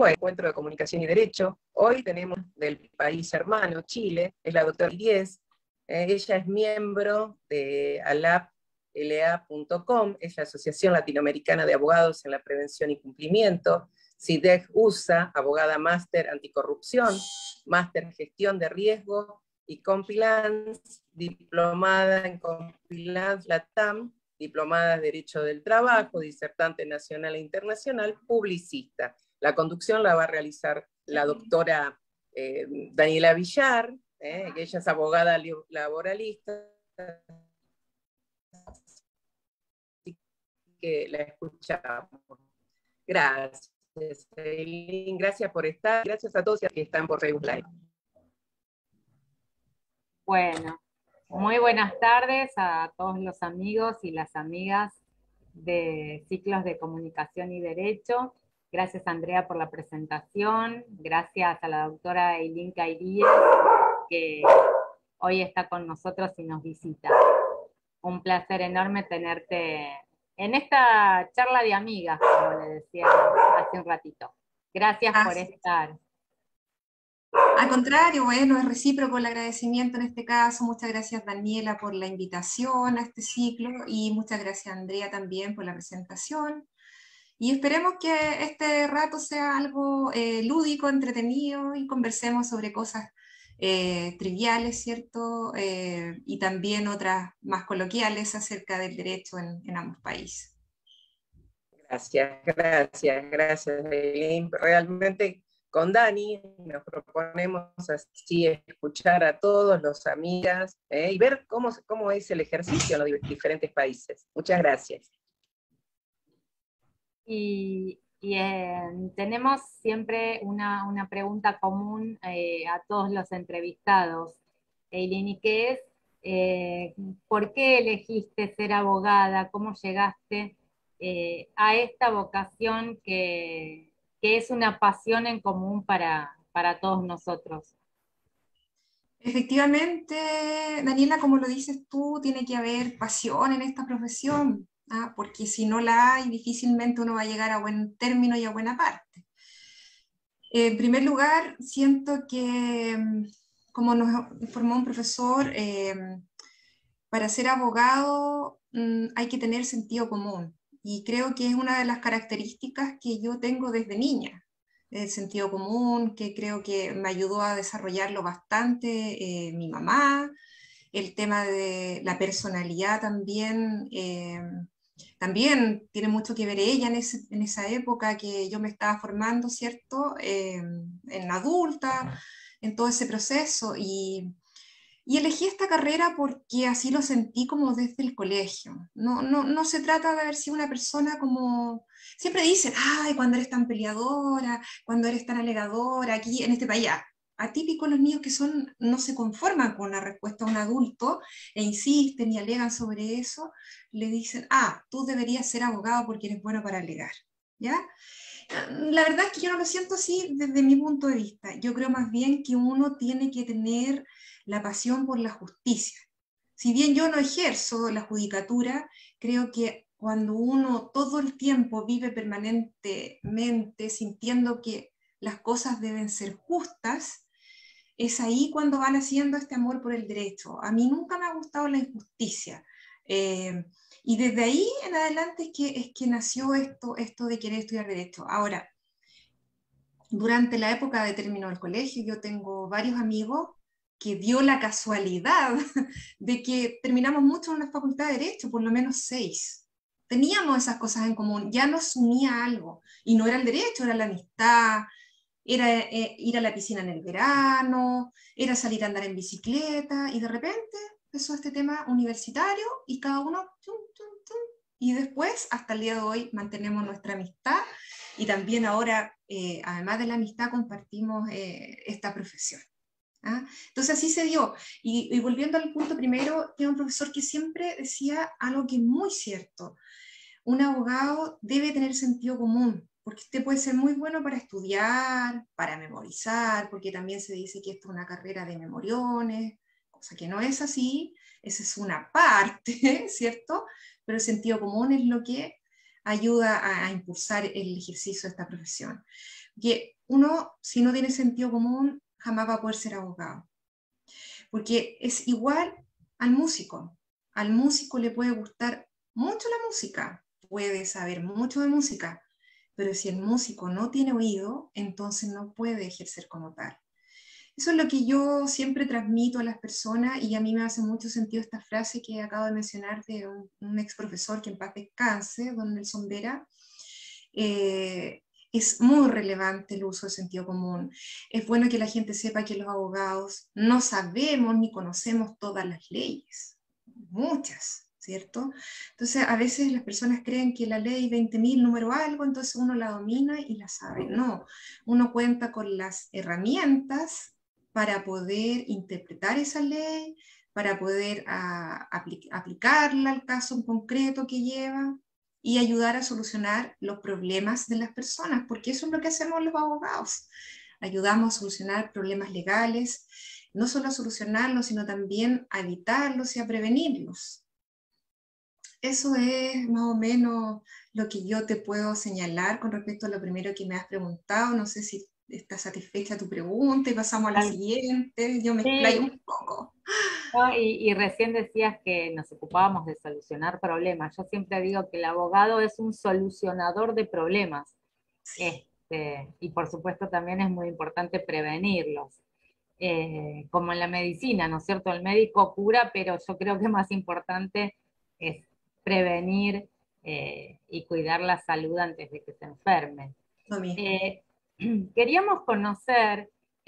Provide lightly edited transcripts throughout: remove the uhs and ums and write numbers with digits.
Bueno, Encuentro de Comunicación y Derecho. Hoy tenemos del país hermano, Chile, es la doctora Ilies. Ella es miembro de alapla.com, es la Asociación Latinoamericana de Abogados en la Prevención y Cumplimiento. CIDEG USA, abogada máster anticorrupción, máster gestión de riesgo y compliance, diplomada en compliance LATAM, diplomada en Derecho del Trabajo, disertante nacional e internacional, publicista. La conducción la va a realizar la doctora Daniela Villar, que ella es abogada laboralista, así que la escuchamos. Gracias, Eileen, gracias por estar, gracias a todos que están por Facebook Live. Bueno, muy buenas tardes a todos los amigos y las amigas de Ciclos de Comunicación y Derecho. Gracias, Andrea, por la presentación. Gracias a la doctora Eileen Cairías, que hoy está con nosotros y nos visita. Un placer enorme tenerte en esta charla de amigas, como le decía hace un ratito. Gracias por estar. Al contrario, bueno, es recíproco el agradecimiento en este caso. Muchas gracias, Daniela, por la invitación a este ciclo, y muchas gracias, Andrea, también por la presentación. Y esperemos que este rato sea algo lúdico, entretenido, y conversemos sobre cosas triviales, ¿cierto? Y también otras más coloquiales acerca del derecho en ambos países. Gracias, Eileen. Realmente con Dani nos proponemos así escuchar a todos los amigas y ver cómo es el ejercicio en los diferentes países. Muchas gracias. Tenemos siempre una pregunta común a todos los entrevistados, Eileen, y que es, ¿por qué elegiste ser abogada? ¿Cómo llegaste a esta vocación que es una pasión en común para todos nosotros? Efectivamente, Daniela, como lo dices tú, tiene que haber pasión en esta profesión, porque si no la hay, difícilmente uno va a llegar a buen término y a buena parte. En primer lugar, siento que, como nos informó un profesor, para ser abogado hay que tener sentido común, y creo que es una de las características que yo tengo desde niña. El sentido común, que creo que me ayudó a desarrollarlo bastante mi mamá, el tema de la personalidad también, también tiene mucho que ver ella en esa época que yo me estaba formando, ¿cierto? En adulta, en todo ese proceso, y elegí esta carrera porque así lo sentí como desde el colegio. No se trata de haber sido una persona como... Siempre dicen, ay, cuando eres tan peleadora, cuando eres tan alegadora, aquí en este país. Atípico los niños que no se conforman con la respuesta a un adulto e insisten y alegan sobre eso, le dicen, tú deberías ser abogado porque eres bueno para alegar, ¿ya? La verdad es que yo no lo siento así desde mi punto de vista. Yo creo más bien que uno tiene que tener la pasión por la justicia. Si bien yo no ejerzo la judicatura, creo que cuando uno todo el tiempo vive permanentemente sintiendo que las cosas deben ser justas, es ahí cuando van haciendo este amor por el derecho. A mí nunca me ha gustado la injusticia. Y desde ahí en adelante es que nació esto de querer estudiar derecho. Ahora, durante la época de término del colegio, yo tengo varios amigos que dio la casualidad de que terminamos mucho en la facultad de Derecho, por lo menos 6. Teníamos esas cosas en común, ya nos unía algo, y no era el derecho, era la amistad, era ir a la piscina en el verano, era salir a andar en bicicleta, y de repente empezó este tema universitario, y cada uno, y después, hasta el día de hoy, mantenemos nuestra amistad, y también ahora, además de la amistad, compartimos esta profesión. Entonces así se dio. Y volviendo al punto primero, tengo un profesor que siempre decía algo que es muy cierto: un abogado debe tener sentido común, porque usted puede ser muy bueno para estudiar, para memorizar, porque también se dice que esto es una carrera de memoriones, cosa que no es así, esa es una parte, ¿cierto? Pero el sentido común es lo que ayuda a impulsar el ejercicio de esta profesión. Que uno, si no tiene sentido común, jamás va a poder ser abogado. Porque es igual al músico. Al músico le puede gustar mucho la música, puede saber mucho de música, pero si el músico no tiene oído, entonces no puede ejercer como tal. Eso es lo que yo siempre transmito a las personas, y a mí me hace mucho sentido esta frase que acabo de mencionar de un ex profesor que en paz descanse, don Nelson Vera. Es muy relevante el uso del sentido común. Es bueno que la gente sepa que los abogados no sabemos ni conocemos todas las leyes, muchas, ¿cierto? Entonces, a veces las personas creen que la ley 20.000 número algo, entonces uno la domina y la sabe. No, uno cuenta con las herramientas para poder interpretar esa ley, para poder aplicarla al caso en concreto que lleva y ayudar a solucionar los problemas de las personas, porque eso es lo que hacemos los abogados. Ayudamos a solucionar problemas legales, no solo a solucionarlos, sino también a evitarlos y a prevenirlos. Eso es más o menos lo que yo te puedo señalar con respecto a lo primero que me has preguntado. No sé si está satisfecha tu pregunta y pasamos a la siguiente. Yo me explayo un poco. No, y recién decías que nos ocupábamos de solucionar problemas. Yo siempre digo que el abogado es un solucionador de problemas. Sí. Y por supuesto también es muy importante prevenirlos. Como en la medicina, ¿no es cierto? El médico cura, pero yo creo que más importante es prevenir y cuidar la salud antes de que se enfermen. Lo mismo. Queríamos conocer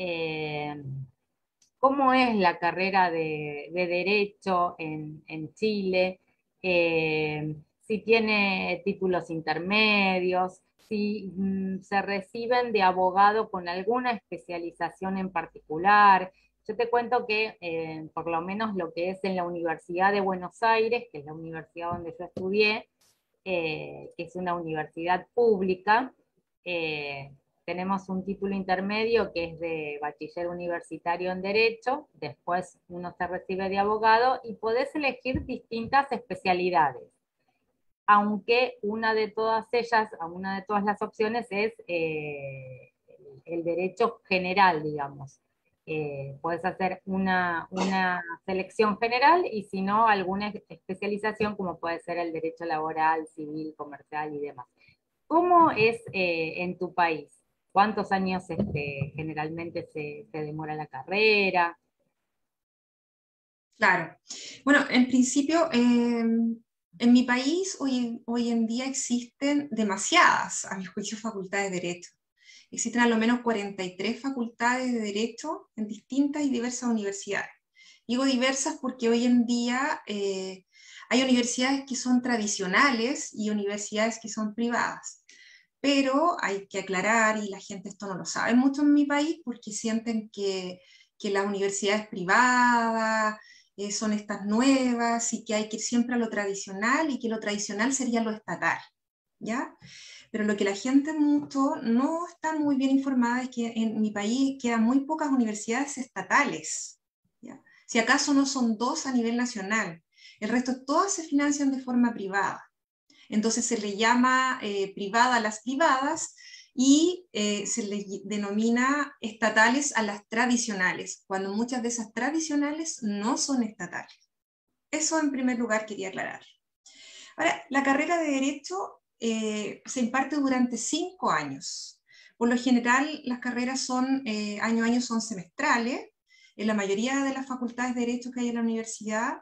cómo es la carrera de Derecho en Chile, si tiene títulos intermedios, si se reciben de abogado con alguna especialización en particular. Yo te cuento que por lo menos lo que es en la Universidad de Buenos Aires, que es la universidad donde yo estudié, que es una universidad pública, tenemos un título intermedio que es de bachiller universitario en Derecho, después uno se recibe de abogado y podés elegir distintas especialidades, aunque una de todas ellas, una de todas las opciones es el derecho general, digamos. Puedes hacer una selección general y si no, alguna especialización como puede ser el derecho laboral, civil, comercial y demás. ¿Cómo es en tu país? ¿Cuántos años generalmente se demora la carrera? Claro. Bueno, en principio, en mi país hoy en día existen demasiadas, a mi juicio, facultades de Derecho. Existen al menos 43 facultades de Derecho en distintas y diversas universidades. Digo diversas porque hoy en día hay universidades que son tradicionales y universidades que son privadas. Pero hay que aclarar, y la gente esto no lo sabe mucho en mi país, porque sienten que las universidades privadas son estas nuevas y que hay que ir siempre a lo tradicional y que lo tradicional sería lo estatal, ¿ya? Pero lo que la gente mucho no está muy bien informada es que en mi país quedan muy pocas universidades estatales, ¿ya? Si acaso no son 2 a nivel nacional, el resto todas se financian de forma privada. Entonces se le llama privada a las privadas y se le denomina estatales a las tradicionales, cuando muchas de esas tradicionales no son estatales. Eso en primer lugar quería aclarar. Ahora, la carrera de Derecho se imparte durante 5 años. Por lo general, las carreras son, año a año son semestrales. En la mayoría de las facultades de Derecho que hay en la universidad,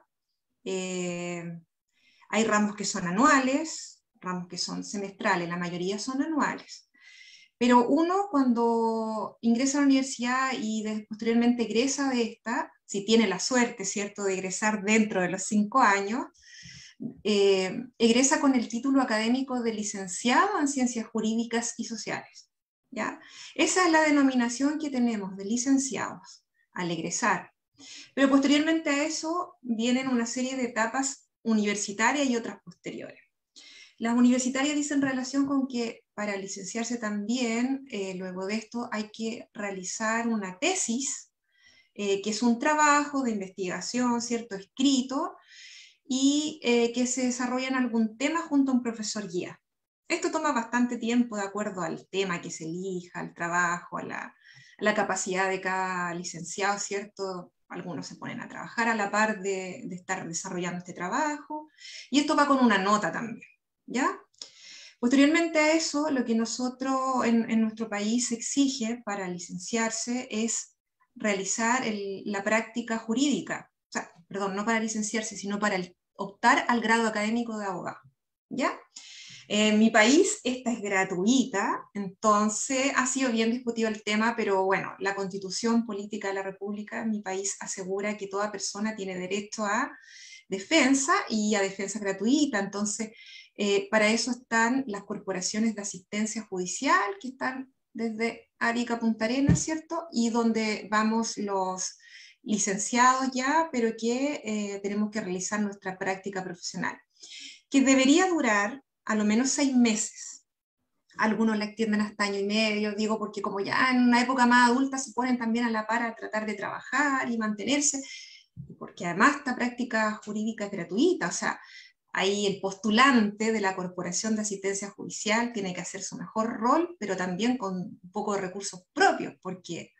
hay ramos que son anuales, ramos que son semestrales, la mayoría son anuales. Pero uno cuando ingresa a la universidad y posteriormente egresa de esta, si tiene la suerte, ¿cierto?, de egresar dentro de los 5 años, egresa con el título académico de licenciado en Ciencias Jurídicas y Sociales, ¿ya? Esa es la denominación que tenemos de licenciados al egresar. Pero posteriormente a eso vienen una serie de etapas universitarias y otras posteriores. Las universitarias dicen relación con que para licenciarse también, luego de esto, hay que realizar una tesis, que es un trabajo de investigación, ¿cierto?, escrito, y que se desarrolla en algún tema junto a un profesor guía. Esto toma bastante tiempo de acuerdo al tema que se elija, al trabajo, a la capacidad de cada licenciado, ¿cierto? Algunos se ponen a trabajar a la par de estar desarrollando este trabajo, y esto va con una nota también, ¿ya? Posteriormente a eso, lo que nosotros en nuestro país se exige para licenciarse es realizar la práctica jurídica, o sea, perdón, no para licenciarse, sino para optar al grado académico de abogado, ¿ya? En mi país esta es gratuita, entonces ha sido bien discutido el tema, pero bueno, la Constitución Política de la República en mi país asegura que toda persona tiene derecho a defensa y a defensa gratuita, entonces para eso están las corporaciones de asistencia judicial que están desde Arica a Punta Arenas, ¿cierto? Y donde vamos los licenciados ya, pero que tenemos que realizar nuestra práctica profesional, que debería durar a lo menos 6 meses. Algunos la extienden hasta año y medio, digo, porque como ya en una época más adulta se ponen también a la par a tratar de trabajar y mantenerse, porque además esta práctica jurídica es gratuita, o sea, ahí el postulante de la Corporación de Asistencia Judicial tiene que hacer su mejor rol, pero también con un poco de recursos propios, porque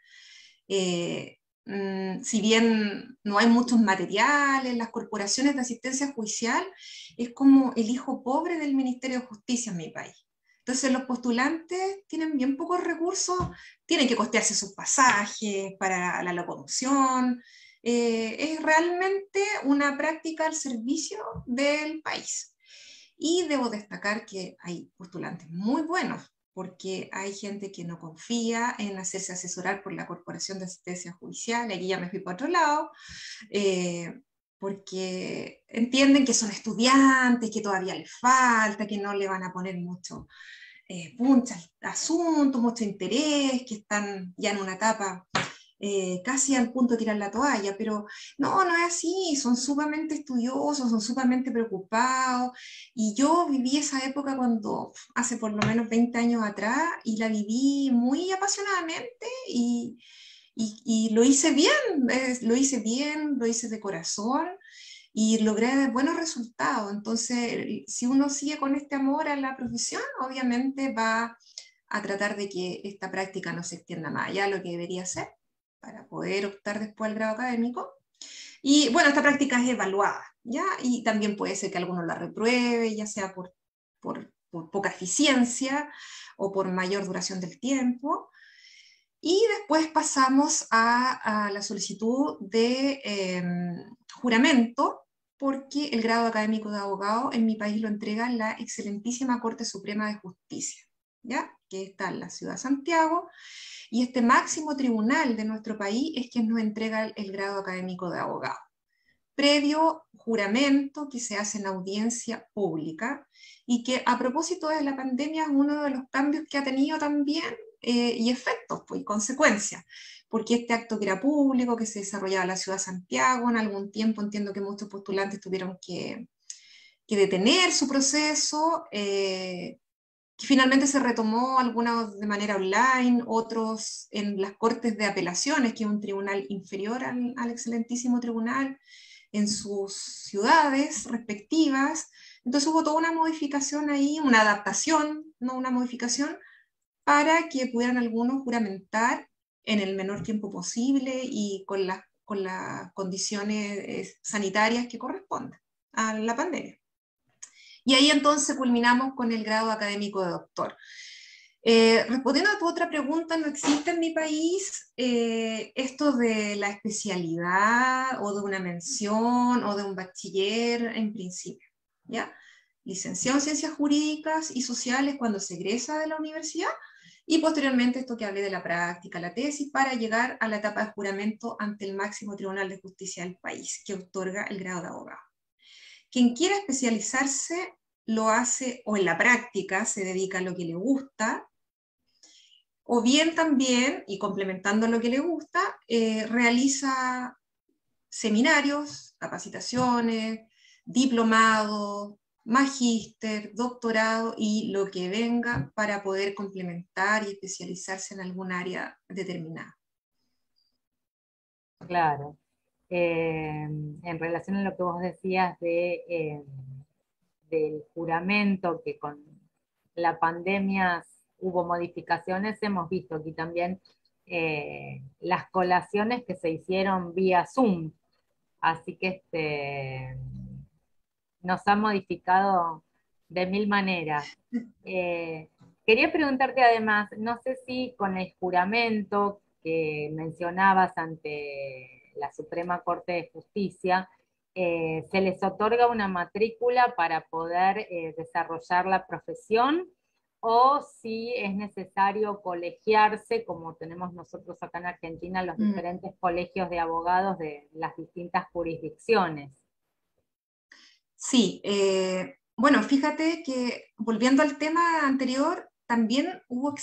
si bien no hay muchos materiales, las corporaciones de asistencia judicial es como el hijo pobre del Ministerio de Justicia en mi país. Entonces los postulantes tienen bien pocos recursos, tienen que costearse sus pasajes para la locomoción, es realmente una práctica al servicio del país. Y debo destacar que hay postulantes muy buenos, porque hay gente que no confía en hacerse asesorar por la Corporación de Asistencia Judicial, y aquí ya me fui para otro lado, porque entienden que son estudiantes, que todavía les falta, que no le van a poner mucho punch al asunto, mucho interés, que están ya en una etapa casi al punto de tirar la toalla, pero no, no es así, son sumamente estudiosos, son sumamente preocupados, y yo viví esa época cuando, hace por lo menos 20 años atrás, y la viví muy apasionadamente, y lo hice bien, lo hice de corazón, y logré buenos resultados. Entonces, si uno sigue con este amor a la profesión, obviamente va a tratar de que esta práctica no se extienda más allá de lo que debería ser para poder optar después al grado académico. Y bueno, esta práctica es evaluada, ¿ya? Y también puede ser que alguno la repruebe, ya sea por poca eficiencia o por mayor duración del tiempo. Y después pasamos a la solicitud de juramento, porque el grado académico de abogado en mi país lo entrega la excelentísima Corte Suprema de Justicia, ¿ya? Que está en la ciudad de Santiago, y este máximo tribunal de nuestro país es quien nos entrega el grado académico de abogado, previo juramento que se hace en audiencia pública, y que a propósito de la pandemia es uno de los cambios que ha tenido también y efectos pues, y consecuencias, porque este acto que era público, que se desarrollaba en la ciudad de Santiago, en algún tiempo entiendo que muchos postulantes tuvieron que detener su proceso, que finalmente se retomó, algunos de manera online, otros en las Cortes de Apelaciones, que es un tribunal inferior al excelentísimo tribunal, en sus ciudades respectivas. Entonces hubo toda una modificación ahí, una adaptación, no una modificación, para que pudieran algunos juramentar en el menor tiempo posible y con las condiciones sanitarias que corresponden a la pandemia. Y ahí entonces culminamos con el grado académico de doctor. Respondiendo a tu otra pregunta, no existe en mi país esto de la especialidad o de una mención o de un bachiller en principio, ¿ya? Licenciado en Ciencias Jurídicas y Sociales cuando se egresa de la universidad, y posteriormente esto que hablé de la práctica, la tesis, para llegar a la etapa de juramento ante el máximo tribunal de justicia del país, que otorga el grado de abogado. Quien quiera especializarse lo hace o en la práctica, se dedica a lo que le gusta, o bien también, y complementando lo que le gusta, realiza seminarios, capacitaciones, diplomados, magíster, doctorado y lo que venga para poder complementar y especializarse en algún área determinada. Claro. En relación a lo que vos decías del juramento, que la pandemia hubo modificaciones, hemos visto aquí también las colaciones que se hicieron vía Zoom, así que nos ha modificado de mil maneras. Quería preguntarte además, no sé si con el juramento que mencionabas ante la Suprema Corte de Justicia, se les otorga una matrícula para poder desarrollar la profesión, o si es necesario colegiarse, como tenemos nosotros acá en Argentina, los diferentes colegios de abogados de las distintas jurisdicciones. Sí, bueno, fíjate que volviendo al tema anterior, también hubo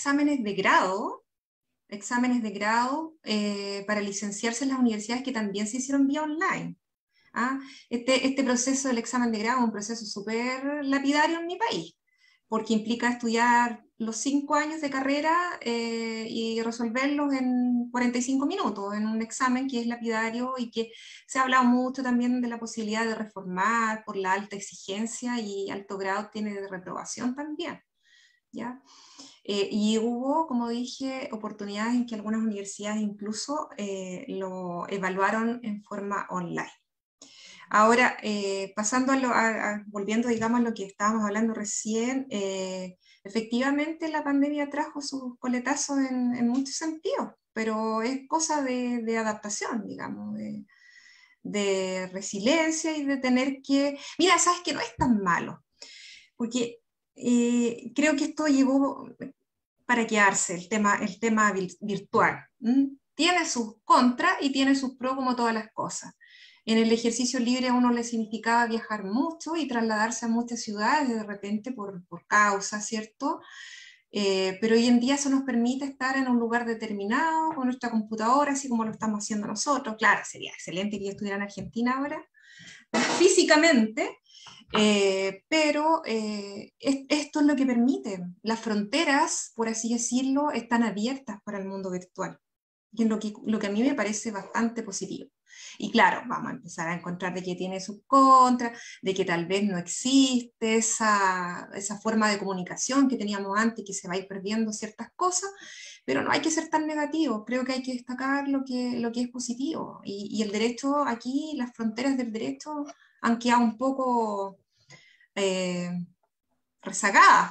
exámenes de grado para licenciarse en las universidades que también se hicieron vía online. ¿Ah? Este proceso del examen de grado es un proceso súper lapidario en mi país, porque implica estudiar los 5 años de carrera y resolverlos en 45 minutos, en un examen que es lapidario y que se ha hablado mucho también de la posibilidad de reformar por la alta exigencia y alto grado tiene de reprobación también, ¿ya? Y hubo, como dije, oportunidades en que algunas universidades incluso lo evaluaron en forma online. Ahora, pasando volviendo, digamos, a lo que estábamos hablando recién, efectivamente la pandemia trajo sus coletazos en muchos sentidos, pero es cosa de adaptación, digamos, de resiliencia y de tener que... Mira, sabes que no es tan malo, porque creo que esto llegó para quedarse, el tema virtual. Tiene sus contras y tiene sus pros como todas las cosas. En el ejercicio libre a uno le significaba viajar mucho y trasladarse a muchas ciudades de repente por causa, ¿cierto? Pero hoy en día eso nos permite estar en un lugar determinado con nuestra computadora, así como lo estamos haciendo nosotros. Claro, sería excelente que yo estuviera en Argentina ahora, físicamente, pero esto es lo que permite. Las fronteras, por así decirlo, están abiertas para el mundo virtual, que es lo que a mí me parece bastante positivo. Y claro, vamos a empezar a encontrar de que tiene sus contras, de que tal vez no existe esa forma de comunicación que teníamos antes, que se va a ir perdiendo ciertas cosas, pero no hay que ser tan negativo, creo que hay que destacar lo que es positivo. Y el derecho aquí, las fronteras del derecho han quedado un poco eh, rezagadas.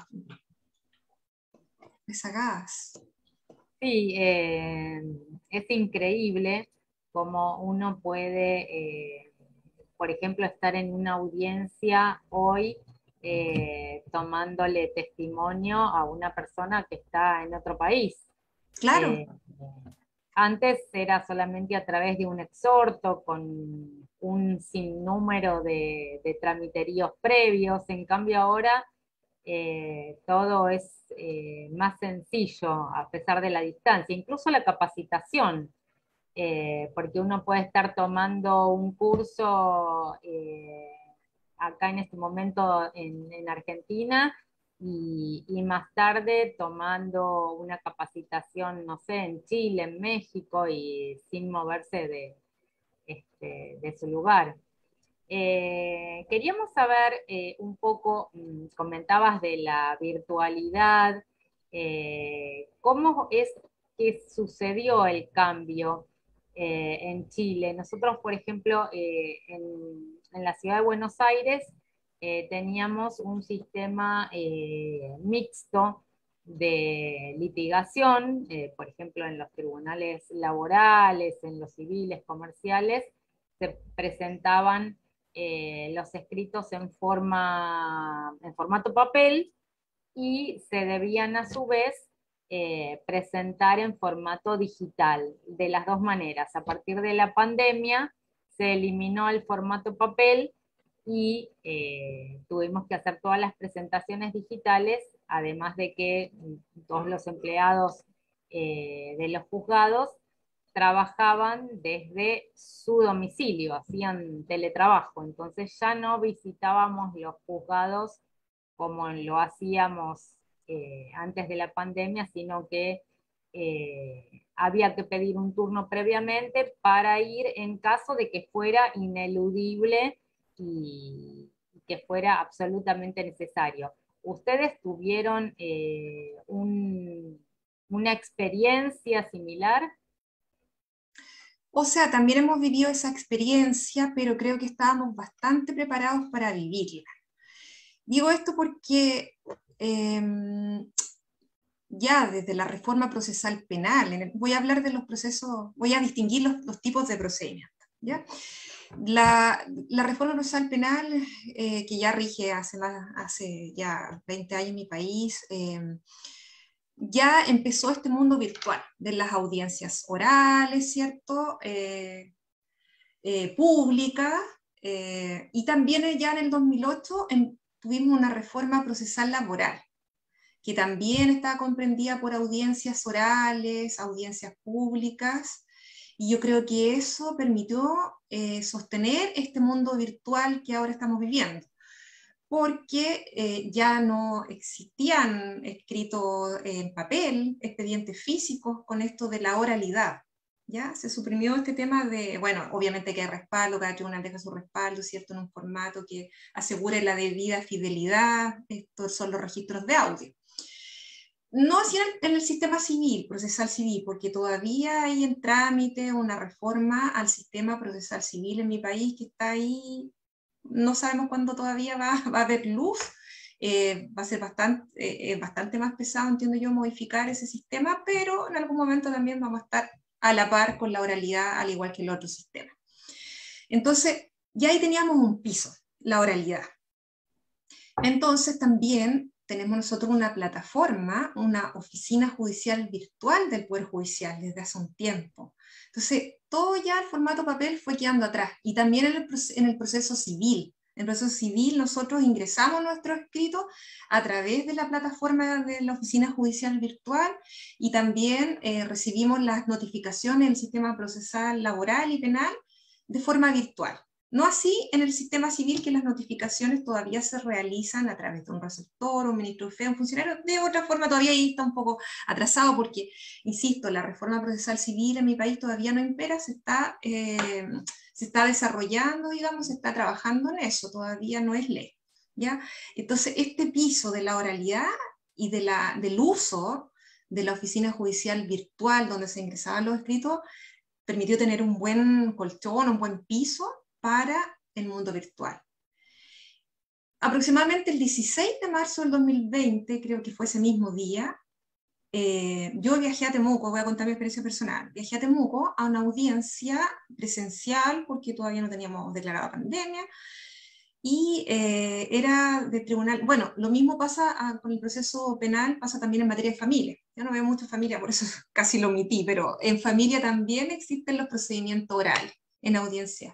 Rezagadas. Sí, es increíble cómo uno puede, por ejemplo, estar en una audiencia hoy tomándole testimonio a una persona que está en otro país. Claro. Eh, Antes era solamente a través de un exhorto con un sinnúmero de tramiteríos previos, en cambio ahora todo es más sencillo a pesar de la distancia, incluso la capacitación, porque uno puede estar tomando un curso acá en este momento en Argentina y más tarde tomando una capacitación, no sé, en Chile, en México y sin moverse de su lugar. Queríamos saber un poco, comentabas de la virtualidad, ¿cómo es que sucedió el cambio en Chile? Nosotros, por ejemplo, en la ciudad de Buenos Aires teníamos un sistema mixto de litigación, por ejemplo, en los tribunales laborales, en los civiles, comerciales, se presentaban los escritos en formato papel y se debían a su vez presentar en formato digital, de las dos maneras. A partir de la pandemia se eliminó el formato papel y tuvimos que hacer todas las presentaciones digitales, además de que todos los empleados de los juzgados trabajaban desde su domicilio, hacían teletrabajo, entonces ya no visitábamos los juzgados como lo hacíamos antes de la pandemia, sino que había que pedir un turno previamente para ir en caso de que fuera ineludible y que fuera absolutamente necesario. ¿ustedes tuvieron una experiencia similar? O sea, también hemos vivido esa experiencia, pero creo que estábamos bastante preparados para vivirla. Digo esto porque ya desde la reforma procesal penal, voy a hablar de los procesos, voy a distinguir los tipos de procedimientos, ¿ya? La reforma procesal penal, que ya rige hace ya 20 años en mi país, ya empezó este mundo virtual de las audiencias orales, ¿cierto? Públicas, y también ya en el 2008 tuvimos una reforma procesal laboral, que también estaba comprendida por audiencias orales, audiencias públicas, y yo creo que eso permitió sostener este mundo virtual que ahora estamos viviendo, porque ya no existían escritos en papel, expedientes físicos con esto de la oralidad. ¿Ya? Se suprimió este tema de, bueno, obviamente que hay respaldo, cada tribunal deja su respaldo, ¿cierto?, en un formato que asegure la debida fidelidad. Estos son los registros de audio. No así en el sistema civil, procesal civil, porque todavía hay en trámite una reforma al sistema procesal civil en mi país que está ahí, no sabemos cuándo todavía va a haber luz. Va a ser bastante más pesado, entiendo yo, modificar ese sistema, pero en algún momento también vamos a estar a la par con la oralidad, al igual que el otro sistema. Entonces, ya ahí teníamos un piso, la oralidad. Entonces, también tenemos nosotros una plataforma, una oficina judicial virtual del Poder Judicial desde hace un tiempo. Entonces, todo ya el formato papel fue quedando atrás, y también en el proceso civil. En el proceso civil nosotros ingresamos nuestro escrito a través de la plataforma de la oficina judicial virtual, y también recibimos las notificaciones en el sistema procesal laboral y penal de forma virtual. No así en el sistema civil, que las notificaciones todavía se realizan a través de un receptor, un ministro de fe, un funcionario. De otra forma todavía ahí está un poco atrasado porque, insisto, la reforma procesal civil en mi país todavía no impera, se está desarrollando, digamos, se está trabajando en eso, todavía no es ley, ¿ya? Entonces, este piso de la oralidad y del uso de la oficina judicial virtual donde se ingresaban los escritos permitió tener un buen colchón, un buen piso para el mundo virtual. Aproximadamente el 16 de marzo del 2020, creo que fue ese mismo día, yo viajé a Temuco, voy a contar mi experiencia personal, viajé a Temuco a una audiencia presencial porque todavía no teníamos declarada pandemia, y era de tribunal. Bueno, lo mismo pasa con el proceso penal, pasa también en materia de familia. Yo no veo mucha familia, por eso casi lo omití, pero en familia también existen los procedimientos orales en audiencia.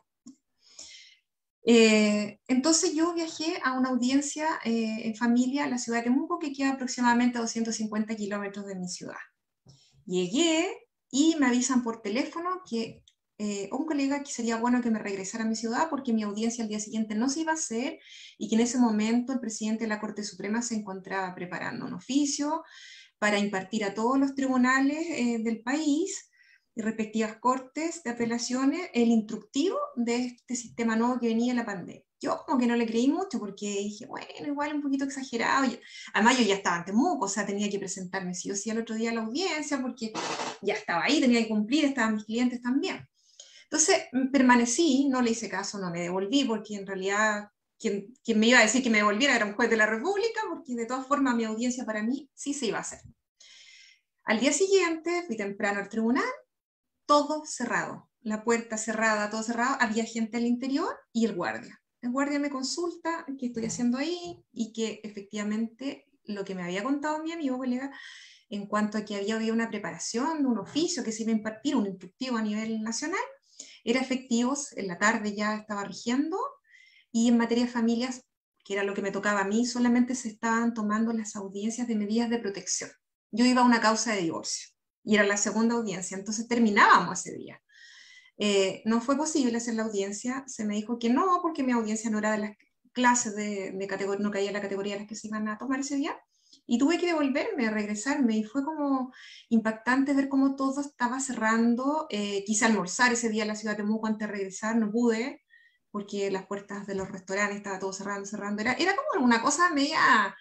Entonces yo viajé a una audiencia en familia a la ciudad de Temuco, que queda aproximadamente a 250 kilómetros de mi ciudad. Llegué y me avisan por teléfono que un colega, que sería bueno que me regresara a mi ciudad porque mi audiencia al día siguiente no se iba a hacer, y que en ese momento el presidente de la Corte Suprema se encontraba preparando un oficio para impartir a todos los tribunales del país y respectivas cortes de apelaciones el instructivo de este sistema nuevo que venía en la pandemia. Yo como que no le creí mucho porque dije, bueno, igual un poquito exagerado. Además yo ya estaba en Temuco, o sea, tenía que presentarme sí o sí al otro día a la audiencia porque ya estaba ahí, tenía que cumplir, estaban mis clientes también. Entonces permanecí, no le hice caso, no me devolví, porque en realidad quien me iba a decir que me devolviera era un juez de la República, porque de todas formas mi audiencia para mí sí se iba a hacer. Al día siguiente fui temprano al tribunal, todo cerrado, la puerta cerrada, todo cerrado, había gente al interior y el guardia. El guardia me consulta qué estoy haciendo ahí, y que efectivamente lo que me había contado mi amigo colega en cuanto a que había una preparación de un oficio que se iba a impartir, un instructivo a nivel nacional, era efectivo, en la tarde ya estaba rigiendo, y en materia de familias, que era lo que me tocaba a mí, solamente se estaban tomando las audiencias de medidas de protección. Yo iba a una causa de divorcio, y era la segunda audiencia, entonces terminábamos ese día. No fue posible hacer la audiencia, se me dijo que no, porque mi audiencia no era de las clases de categoría, no caía en la categoría de las que se iban a tomar ese día, y tuve que devolverme, regresarme, y fue como impactante ver cómo todo estaba cerrando. Quise almorzar ese día en la ciudad de Temuco antes de regresar, no pude, porque las puertas de los restaurantes estaban todo cerrando. Era como una cosa media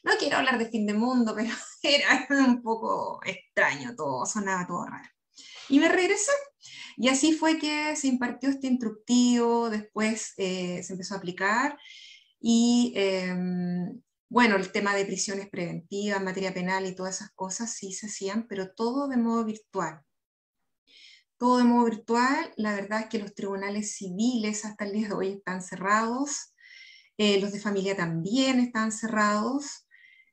No quiero hablar de fin de mundo, pero era un poco extraño todo, sonaba todo raro. Y me regresé. Y así fue que se impartió este instructivo, después se empezó a aplicar, y bueno, el tema de prisiones preventivas, materia penal y todas esas cosas sí se hacían, pero todo de modo virtual. Todo de modo virtual. La verdad es que los tribunales civiles hasta el día de hoy están cerrados, los de familia también están cerrados.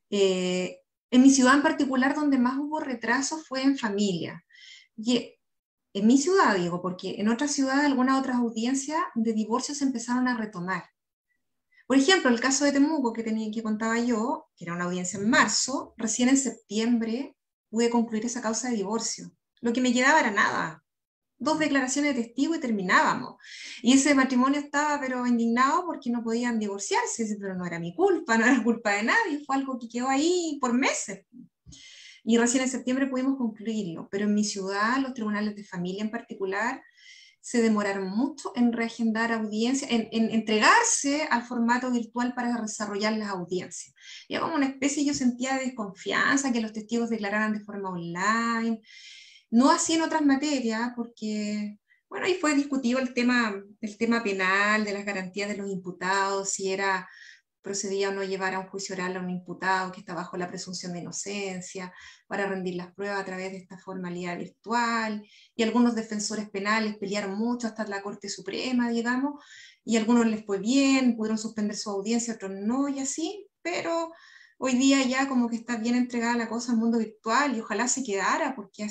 En mi ciudad en particular, donde más hubo retrasos fue en familia. Y en mi ciudad, digo, porque en otras ciudades, algunas otras audiencias de divorcio se empezaron a retomar. Por ejemplo, el caso de Temuco que contaba yo, que era una audiencia en marzo, recién en septiembre pude concluir esa causa de divorcio. Lo que me quedaba era nada. 2 declaraciones de testigo y terminábamos. Y ese matrimonio estaba pero indignado porque no podían divorciarse. Dice, pero no era mi culpa, no era culpa de nadie, fue algo que quedó ahí por meses. Y recién en septiembre pudimos concluirlo, pero en mi ciudad, los tribunales de familia en particular, se demoraron mucho en reagendar audiencias, en entregarse al formato virtual para desarrollar las audiencias. Y como una especie, yo sentía de desconfianza, que los testigos declararan de forma online, no así en otras materias, porque, bueno, ahí fue discutido el tema penal, de las garantías de los imputados, si procedía o no llevar a un juicio oral a un imputado que está bajo la presunción de inocencia, para rendir las pruebas a través de esta formalidad virtual, y algunos defensores penales pelearon mucho hasta la Corte Suprema, digamos, y a algunos les fue bien, pudieron suspender su audiencia, otros no, y así, pero hoy día ya como que está bien entregada la cosa al mundo virtual, y ojalá se quedara, porque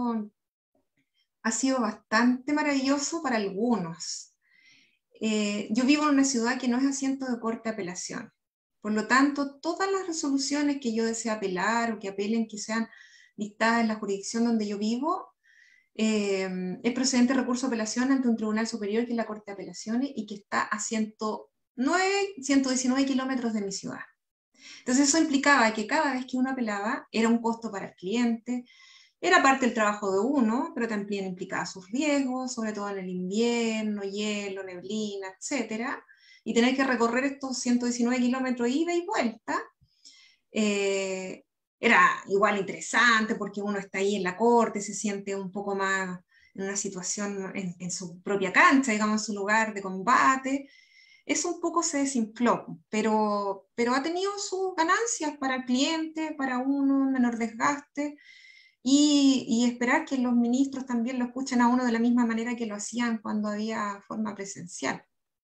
ha sido bastante maravilloso para algunos. Yo vivo en una ciudad que no es asiento de corte de apelación. Por lo tanto, todas las resoluciones que yo desee apelar o que apelen que sean dictadas en la jurisdicción donde yo vivo, es procedente de recurso de apelación ante un tribunal superior que es la Corte de Apelaciones y que está a 119 kilómetros de mi ciudad. Entonces eso implicaba que cada vez que uno apelaba era un costo para el cliente, era parte del trabajo de uno, pero también implicaba sus riesgos, sobre todo en el invierno, hielo, neblina, etc. Y tener que recorrer estos 119 kilómetros ida y vuelta, era igual interesante porque uno está ahí en la corte, se siente un poco más en una situación en su propia cancha, digamos, en su lugar de combate. Eso un poco se desinfló, pero ha tenido sus ganancias para el cliente, para uno, un menor desgaste, y esperar que los ministros también lo escuchen a uno de la misma manera que lo hacían cuando había forma presencial.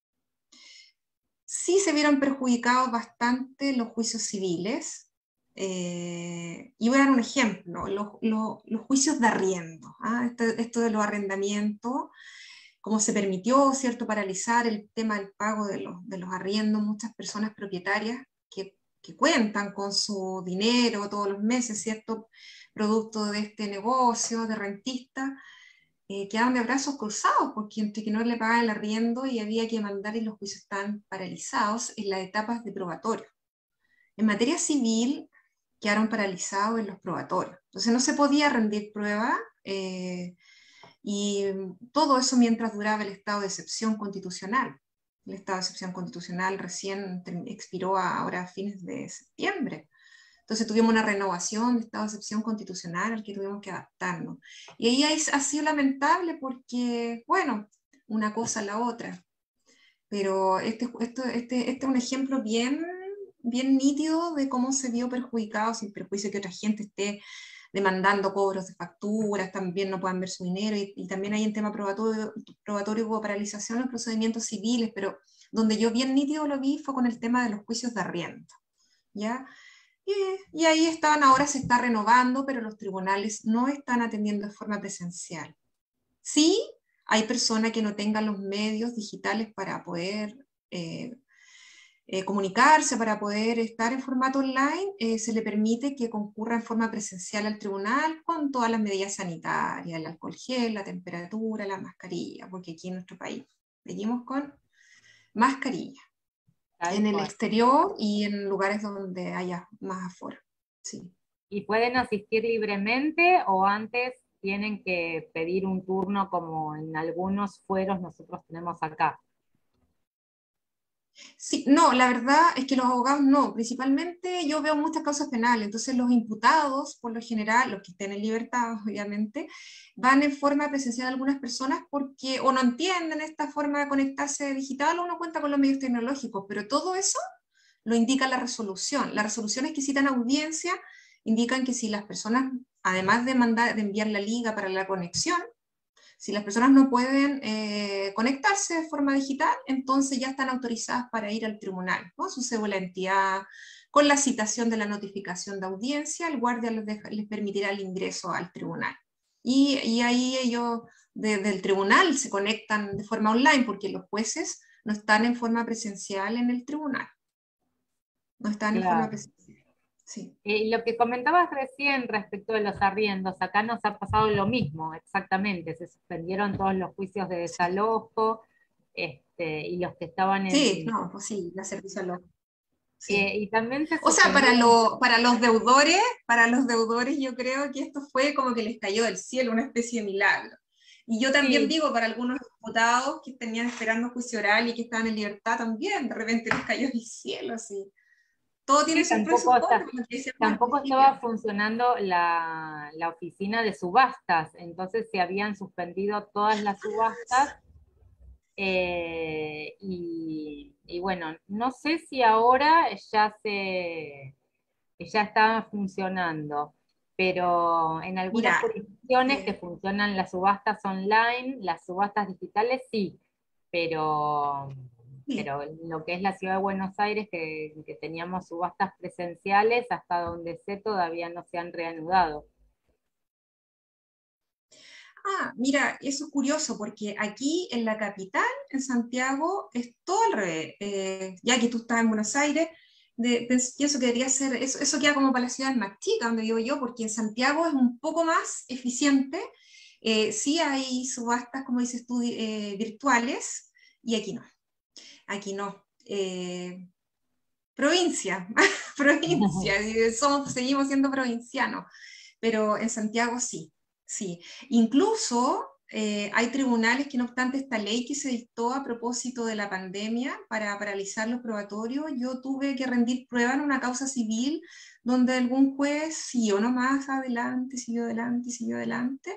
Sí se vieron perjudicados bastante los juicios civiles, y voy a dar un ejemplo, los juicios de arriendo, esto de los arrendamientos, como se permitió, ¿cierto?, paralizar el tema del pago de los arriendos, muchas personas propietarias que cuentan con su dinero todos los meses, ¿cierto?, producto de este negocio de rentista, quedaban de brazos cruzados, porque entre que no le pagaban el arriendo y había que mandar y los juicios estaban paralizados en las etapas de probatorio. En materia civil, quedaron paralizados en los probatorios. Entonces no se podía rendir prueba, y todo eso mientras duraba el estado de excepción constitucional. El estado de excepción constitucional recién expiró ahora a fines de septiembre. Entonces tuvimos una renovación de estado de excepción constitucional al que tuvimos que adaptarnos. Y ahí ha sido lamentable porque, bueno, una cosa a la otra. Pero este es un ejemplo bien nítido de cómo se vio perjudicado, sin perjuicio que otra gente esté demandando cobros de facturas, también no puedan ver su dinero, y también hay en tema probatorio hubo paralización en los procedimientos civiles, pero donde yo bien nítido lo vi fue con el tema de los juicios de arriendo, ¿ya? Y ahí ahora se está renovando, pero los tribunales no están atendiendo de forma presencial. Sí, hay personas que no tengan los medios digitales para poder comunicarse, para poder estar en formato online, se le permite que concurra en forma presencial al tribunal con todas las medidas sanitarias, el alcohol gel, la temperatura, la mascarilla, porque aquí en nuestro país seguimos con mascarilla. En el exterior y en lugares donde haya más aforo. Sí. ¿Y pueden asistir libremente o antes tienen que pedir un turno como en algunos fueros nosotros tenemos acá? Sí, no, la verdad es que los abogados no, principalmente yo veo muchas causas penales, entonces los imputados, por lo general, los que estén en libertad, obviamente, van en forma presencial algunas personas porque o no entienden esta forma de conectarse digital o no cuenta con los medios tecnológicos, pero todo eso lo indica la resolución. Las resoluciones que citan audiencia indican que si las personas, además de de enviar la liga para la conexión, si las personas no pueden conectarse de forma digital, entonces ya están autorizadas para ir al tribunal, con su cédula de entidad, con la citación de la notificación de audiencia, el guardia les permitirá el ingreso al tribunal. Y ahí ellos desde el tribunal se conectan de forma online, porque los jueces no están en forma presencial en el tribunal, no están en forma Claro. presencial. Sí. Lo que comentabas recién respecto de los arriendos, acá nos ha pasado lo mismo, exactamente, se suspendieron todos los juicios de Sí, desalojo, y los que estaban sí, en... no, pues sí, la servicio al sí. y también se O sea, suspendieron... para los deudores yo creo que esto fue como que les cayó del cielo, una especie de milagro. Y yo también Sí, digo, para algunos diputados que tenían esperando juicio oral y que estaban en libertad también, de repente les cayó del cielo, así. Todo tiene sí, sus pros y sus contras, como que decíamos al tampoco principio. estaba funcionando la oficina de subastas, entonces se habían suspendido todas las subastas. Y bueno, no sé si ahora ya está funcionando, pero en algunas Mira, jurisdicciones que eh, funcionan las subastas online, las subastas digitales sí, pero, sí. pero en lo que es la ciudad de Buenos Aires, que teníamos subastas presenciales, hasta donde sé todavía no se han reanudado. Ah, mira, eso es curioso porque aquí en la capital, en Santiago, es todo al revés. Ya que tú estás en Buenos Aires, pienso que debería ser, eso queda como para las ciudades más chicas, donde vivo yo, porque en Santiago es un poco más eficiente. Sí hay subastas, como dices tú, virtuales, y aquí no. Aquí no. Provincia, provincia, seguimos siendo provincianos, pero en Santiago sí, sí. Incluso hay tribunales que no obstante esta ley que se dictó a propósito de la pandemia para paralizar los probatorios, yo tuve que rendir prueba en una causa civil donde algún juez siguió nomás adelante, siguió adelante, siguió adelante,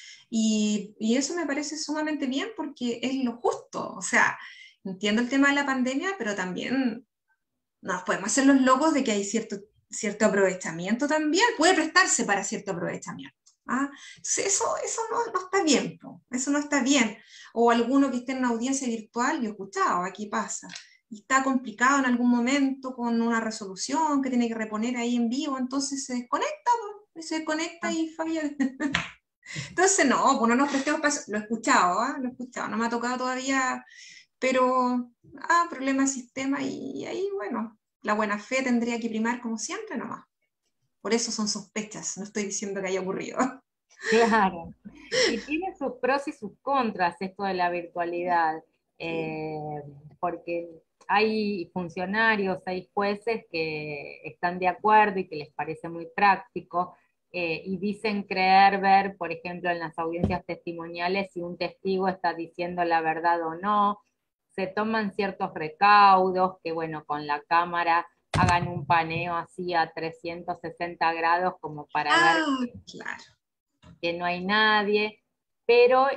y eso me parece sumamente bien porque es lo justo, o sea, entiendo el tema de la pandemia, pero también nos podemos hacer los locos de que hay cierto aprovechamiento también, puede prestarse para cierto aprovechamiento. ¿Ah? Entonces eso no está bien, po. Eso no está bien. O alguno que esté en una audiencia virtual, yo he escuchado, aquí pasa, y está complicado en algún momento con una resolución que tiene que reponer ahí en vivo, entonces se desconecta, po, y se desconecta y falla. Entonces no, pues no nos prestemos para eso. Lo he escuchado, ¿ah? Lo he escuchado, no me ha tocado todavía, pero, problema de sistema y ahí, bueno, la buena fe tendría que primar como siempre nomás. Por eso son sospechas, no estoy diciendo que haya ocurrido. Claro. Y tiene sus pros y sus contras esto de la virtualidad, Sí. eh, porque hay funcionarios, hay jueces que están de acuerdo y que les parece muy práctico, y dicen creer ver, por ejemplo, en las audiencias testimoniales si un testigo está diciendo la verdad o no, se toman ciertos recaudos, que bueno, con la cámara hagan un paneo así a 360 grados como para ver Ah, claro. que no hay nadie, pero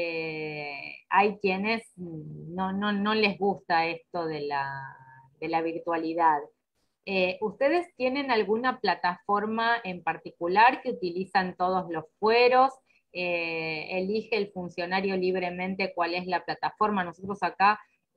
hay quienes no les gusta esto de la virtualidad. ¿Ustedes tienen alguna plataforma en particular que utilizan todos los fueros? ¿Elige el funcionario libremente cuál es la plataforma? Nosotros acá,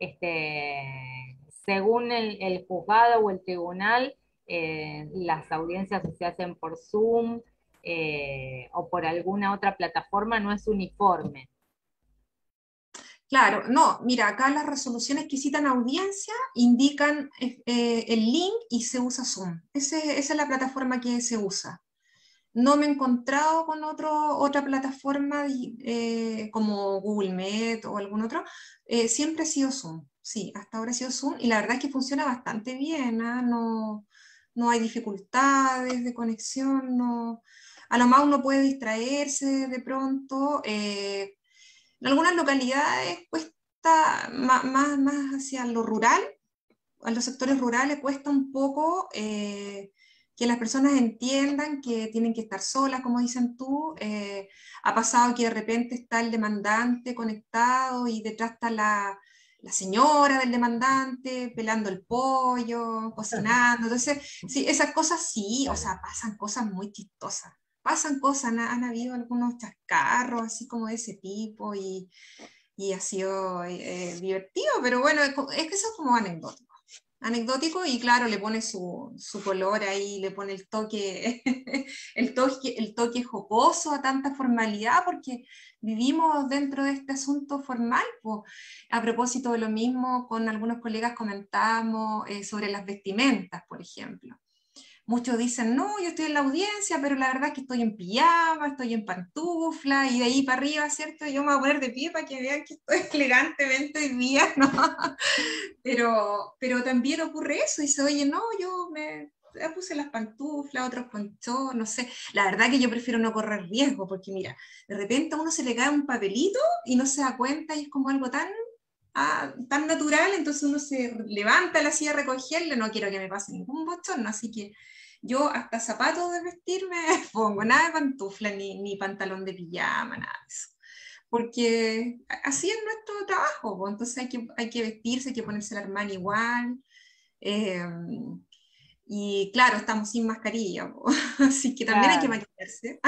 según el juzgado o el tribunal, las audiencias se hacen por Zoom, o por alguna otra plataforma, no es uniforme. Claro, no, mira, acá las resoluciones que citan audiencia indican el link y se usa Zoom. Esa es la plataforma que se usa. No me he encontrado con otra plataforma como Google Meet o algún otro. Siempre ha sido Zoom, sí, hasta ahora ha sido Zoom y la verdad es que funciona bastante bien, ¿ah? No, no hay dificultades de conexión, no. A lo más uno puede distraerse de pronto. En algunas localidades cuesta más hacia lo rural, a los sectores rurales cuesta un poco que las personas entiendan que tienen que estar solas, como dicen tú. Ha pasado que de repente está el demandante conectado y detrás está la señora del demandante pelando el pollo, cocinando. Entonces, sí, esas cosas sí, o sea, pasan cosas muy chistosas. Pasan cosas, han habido algunos chascarros así como de ese tipo y ha sido divertido, pero bueno, es que eso es como anecdótico y claro, le pone su color ahí, le pone el toque, el toque jocoso a tanta formalidad, porque vivimos dentro de este asunto formal. Pues, a propósito de lo mismo, con algunos colegas comentábamos sobre las vestimentas, por ejemplo. Muchos dicen, no, yo estoy en la audiencia, pero la verdad es que estoy en pijama, estoy en pantufla, y de ahí para arriba, ¿cierto? Yo me voy a poner de pie para que vean que estoy elegantemente hoy día, ¿no? Pero también ocurre eso, dice, oye, no, ya puse las pantuflas, otros ponchos, no sé. La verdad que yo prefiero no correr riesgo, porque mira, de repente a uno se le cae un papelito y no se da cuenta y es como algo tan natural, entonces uno se levanta la silla a recogerle, no quiero que me pase ningún bochorno, así que yo hasta zapatos de vestir me pongo, nada de pantufla, ni pantalón de pijama, nada de eso. Porque así es nuestro trabajo, pues, entonces hay que vestirse, hay que ponerse el Armani igual. eh, y claro, estamos sin mascarilla, pues, así que también hay que Claro. maquillarse.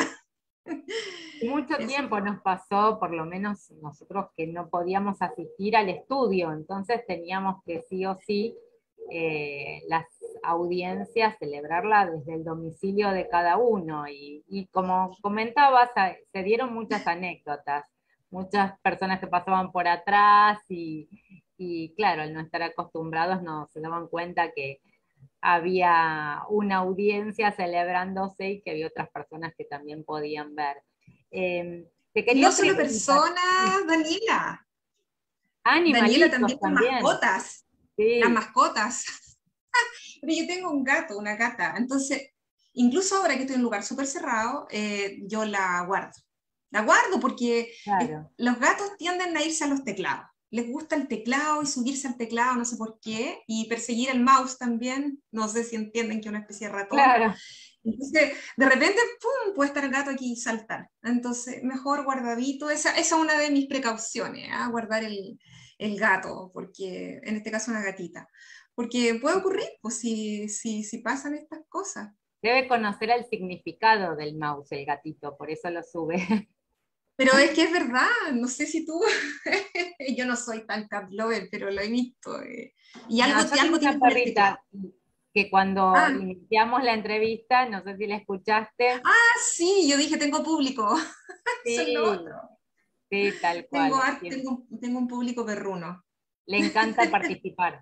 Mucho Eso. tiempo nos pasó, por lo menos nosotros, que no podíamos asistir al estudio, entonces teníamos que sí o sí las audiencias celebrarla desde el domicilio de cada uno. Y como comentabas, se dieron muchas anécdotas, muchas personas que pasaban por atrás y claro, al no estar acostumbrados no se daban cuenta que había una audiencia celebrándose y que había otras personas que también podían ver. Te Y no quería solo preguntar, personas, Daniela. Daniela, animalitos también las también, mascotas. Las sí, mascotas. Pero yo tengo un gato, una gata, entonces, incluso ahora que estoy en un lugar súper cerrado, yo la guardo. La guardo porque claro, los gatos tienden a irse a los teclados. Les gusta el teclado y subirse al teclado, no sé por qué, y perseguir el mouse también. No sé si entienden que es una especie de ratón. claro. Entonces, de repente, ¡pum!, puede estar el gato aquí y saltar. Entonces, mejor guardadito. Esa es una de mis precauciones, ¿ah? Guardar el gato, porque en este caso una gatita. Porque puede ocurrir, pues, si pasan estas cosas. Debe conocer el significado del mouse, el gatito, por eso lo sube. Pero es que es verdad, no sé si tú, yo no soy tan cat lover, pero lo he visto. Y No, yo tengo algo una tiene con el teclado. perrita que cuando Ah, iniciamos la entrevista, no sé si la escuchaste, sí, yo dije, tengo público. Eso es lo otro. sí, sí, tal cual. Tengo un público perruno. Le encanta participar.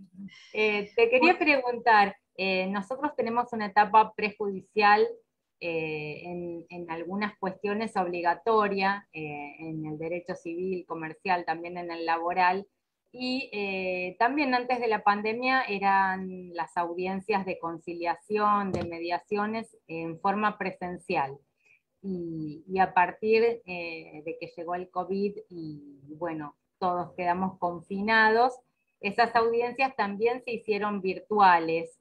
Te quería preguntar, nosotros tenemos una etapa prejudicial en algunas cuestiones obligatoria, en el derecho civil, comercial, también en el laboral, y también antes de la pandemia eran las audiencias de conciliación, de mediaciones en forma presencial. Y a partir de que llegó el COVID y bueno, todos quedamos confinados, esas audiencias también se hicieron virtuales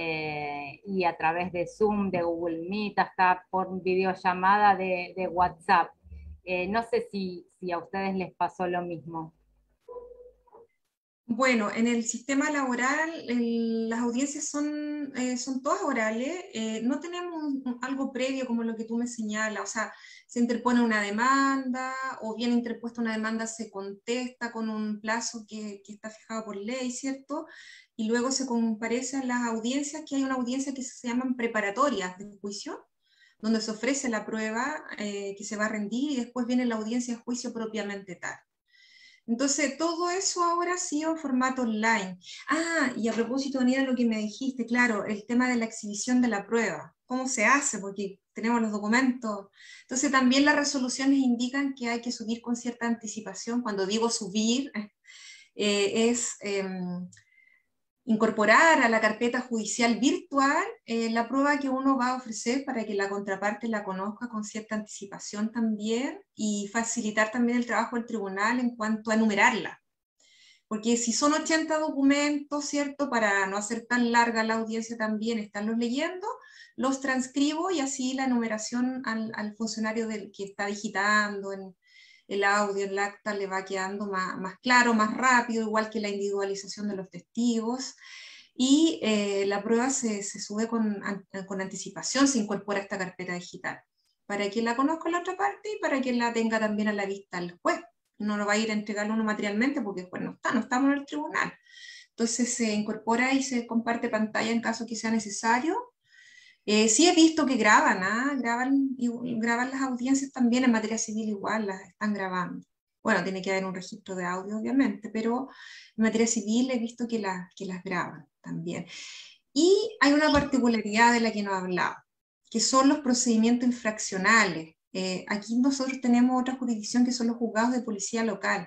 y a través de Zoom, de Google Meet, hasta por videollamada de WhatsApp. No sé si a ustedes les pasó lo mismo. Bueno, en el sistema laboral las audiencias son todas orales, no tenemos algo previo como lo que tú me señalas, o sea, se interpone una demanda o bien interpuesta una demanda se contesta con un plazo que está fijado por ley, ¿cierto? Y luego se comparece a las audiencias, que hay una audiencia que se llaman preparatorias de juicio, donde se ofrece la prueba que se va a rendir y después viene la audiencia de juicio propiamente tal. Entonces, todo eso ahora ha sido en formato online. Ah, y a propósito, Daniela, lo que me dijiste, claro, el tema de la exhibición de la prueba. ¿Cómo se hace? Porque tenemos los documentos. Entonces, también las resoluciones indican que hay que subir con cierta anticipación. Cuando digo subir, es incorporar a la carpeta judicial virtual la prueba que uno va a ofrecer para que la contraparte la conozca con cierta anticipación también y facilitar también el trabajo del tribunal en cuanto a enumerarla. porque si son 80 documentos, ¿cierto? Para no hacer tan larga la audiencia también, estarlos leyendo, los transcribo y así la numeración al funcionario que está digitando en el audio, el acta, le va quedando más claro, más rápido, igual que la individualización de los testigos. Y la prueba se sube con anticipación, se incorpora a esta carpeta digital, para que la conozca la otra parte y para que la tenga también a la vista el juez. No lo va a ir a entregarlo uno materialmente porque después no estamos en el tribunal. Entonces se incorpora y se comparte pantalla en caso que sea necesario. Sí he visto que graban las audiencias también en materia civil, igual las están grabando. Bueno, tiene que haber un registro de audio, obviamente, pero en materia civil he visto que las graban también. Y hay una particularidad de la que no he hablado, que son los procedimientos infraccionales. Aquí nosotros tenemos otra jurisdicción que son los juzgados de policía local.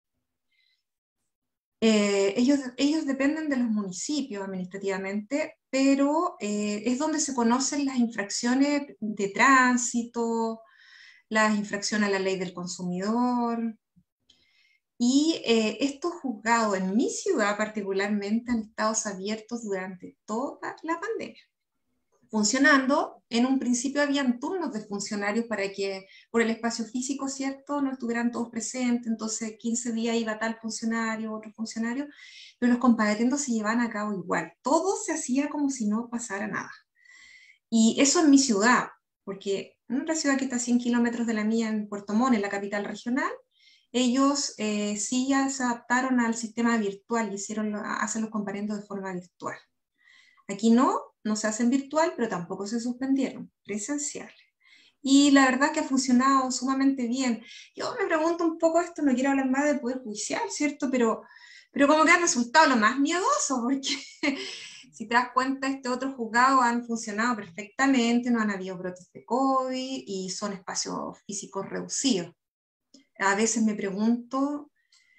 Ellos dependen de los municipios administrativamente, pero es donde se conocen las infracciones de tránsito, las infracciones a la ley del consumidor. Y estos juzgados en mi ciudad particularmente han estado abiertos durante toda la pandemia, funcionando. En un principio habían turnos de funcionarios para que por el espacio físico, ¿cierto?, no estuvieran todos presentes, entonces 15 días iba tal funcionario, otro funcionario, pero los comparendos se llevaban a cabo igual, todo se hacía como si no pasara nada. Y eso en mi ciudad, porque en una ciudad que está a 100 kilómetros de la mía, en Puerto Montt, en la capital regional, ellos sí ya se adaptaron al sistema virtual y hacen los comparendos de forma virtual. Aquí no se hacen virtual, pero tampoco se suspendieron, presenciales. Y la verdad que ha funcionado sumamente bien. Yo me pregunto un poco esto, no quiero hablar más del Poder Judicial, ¿cierto? Pero como que ha resultado lo más miedoso, porque si te das cuenta, otros juzgados han funcionado perfectamente, no han habido brotes de COVID y son espacios físicos reducidos. A veces me pregunto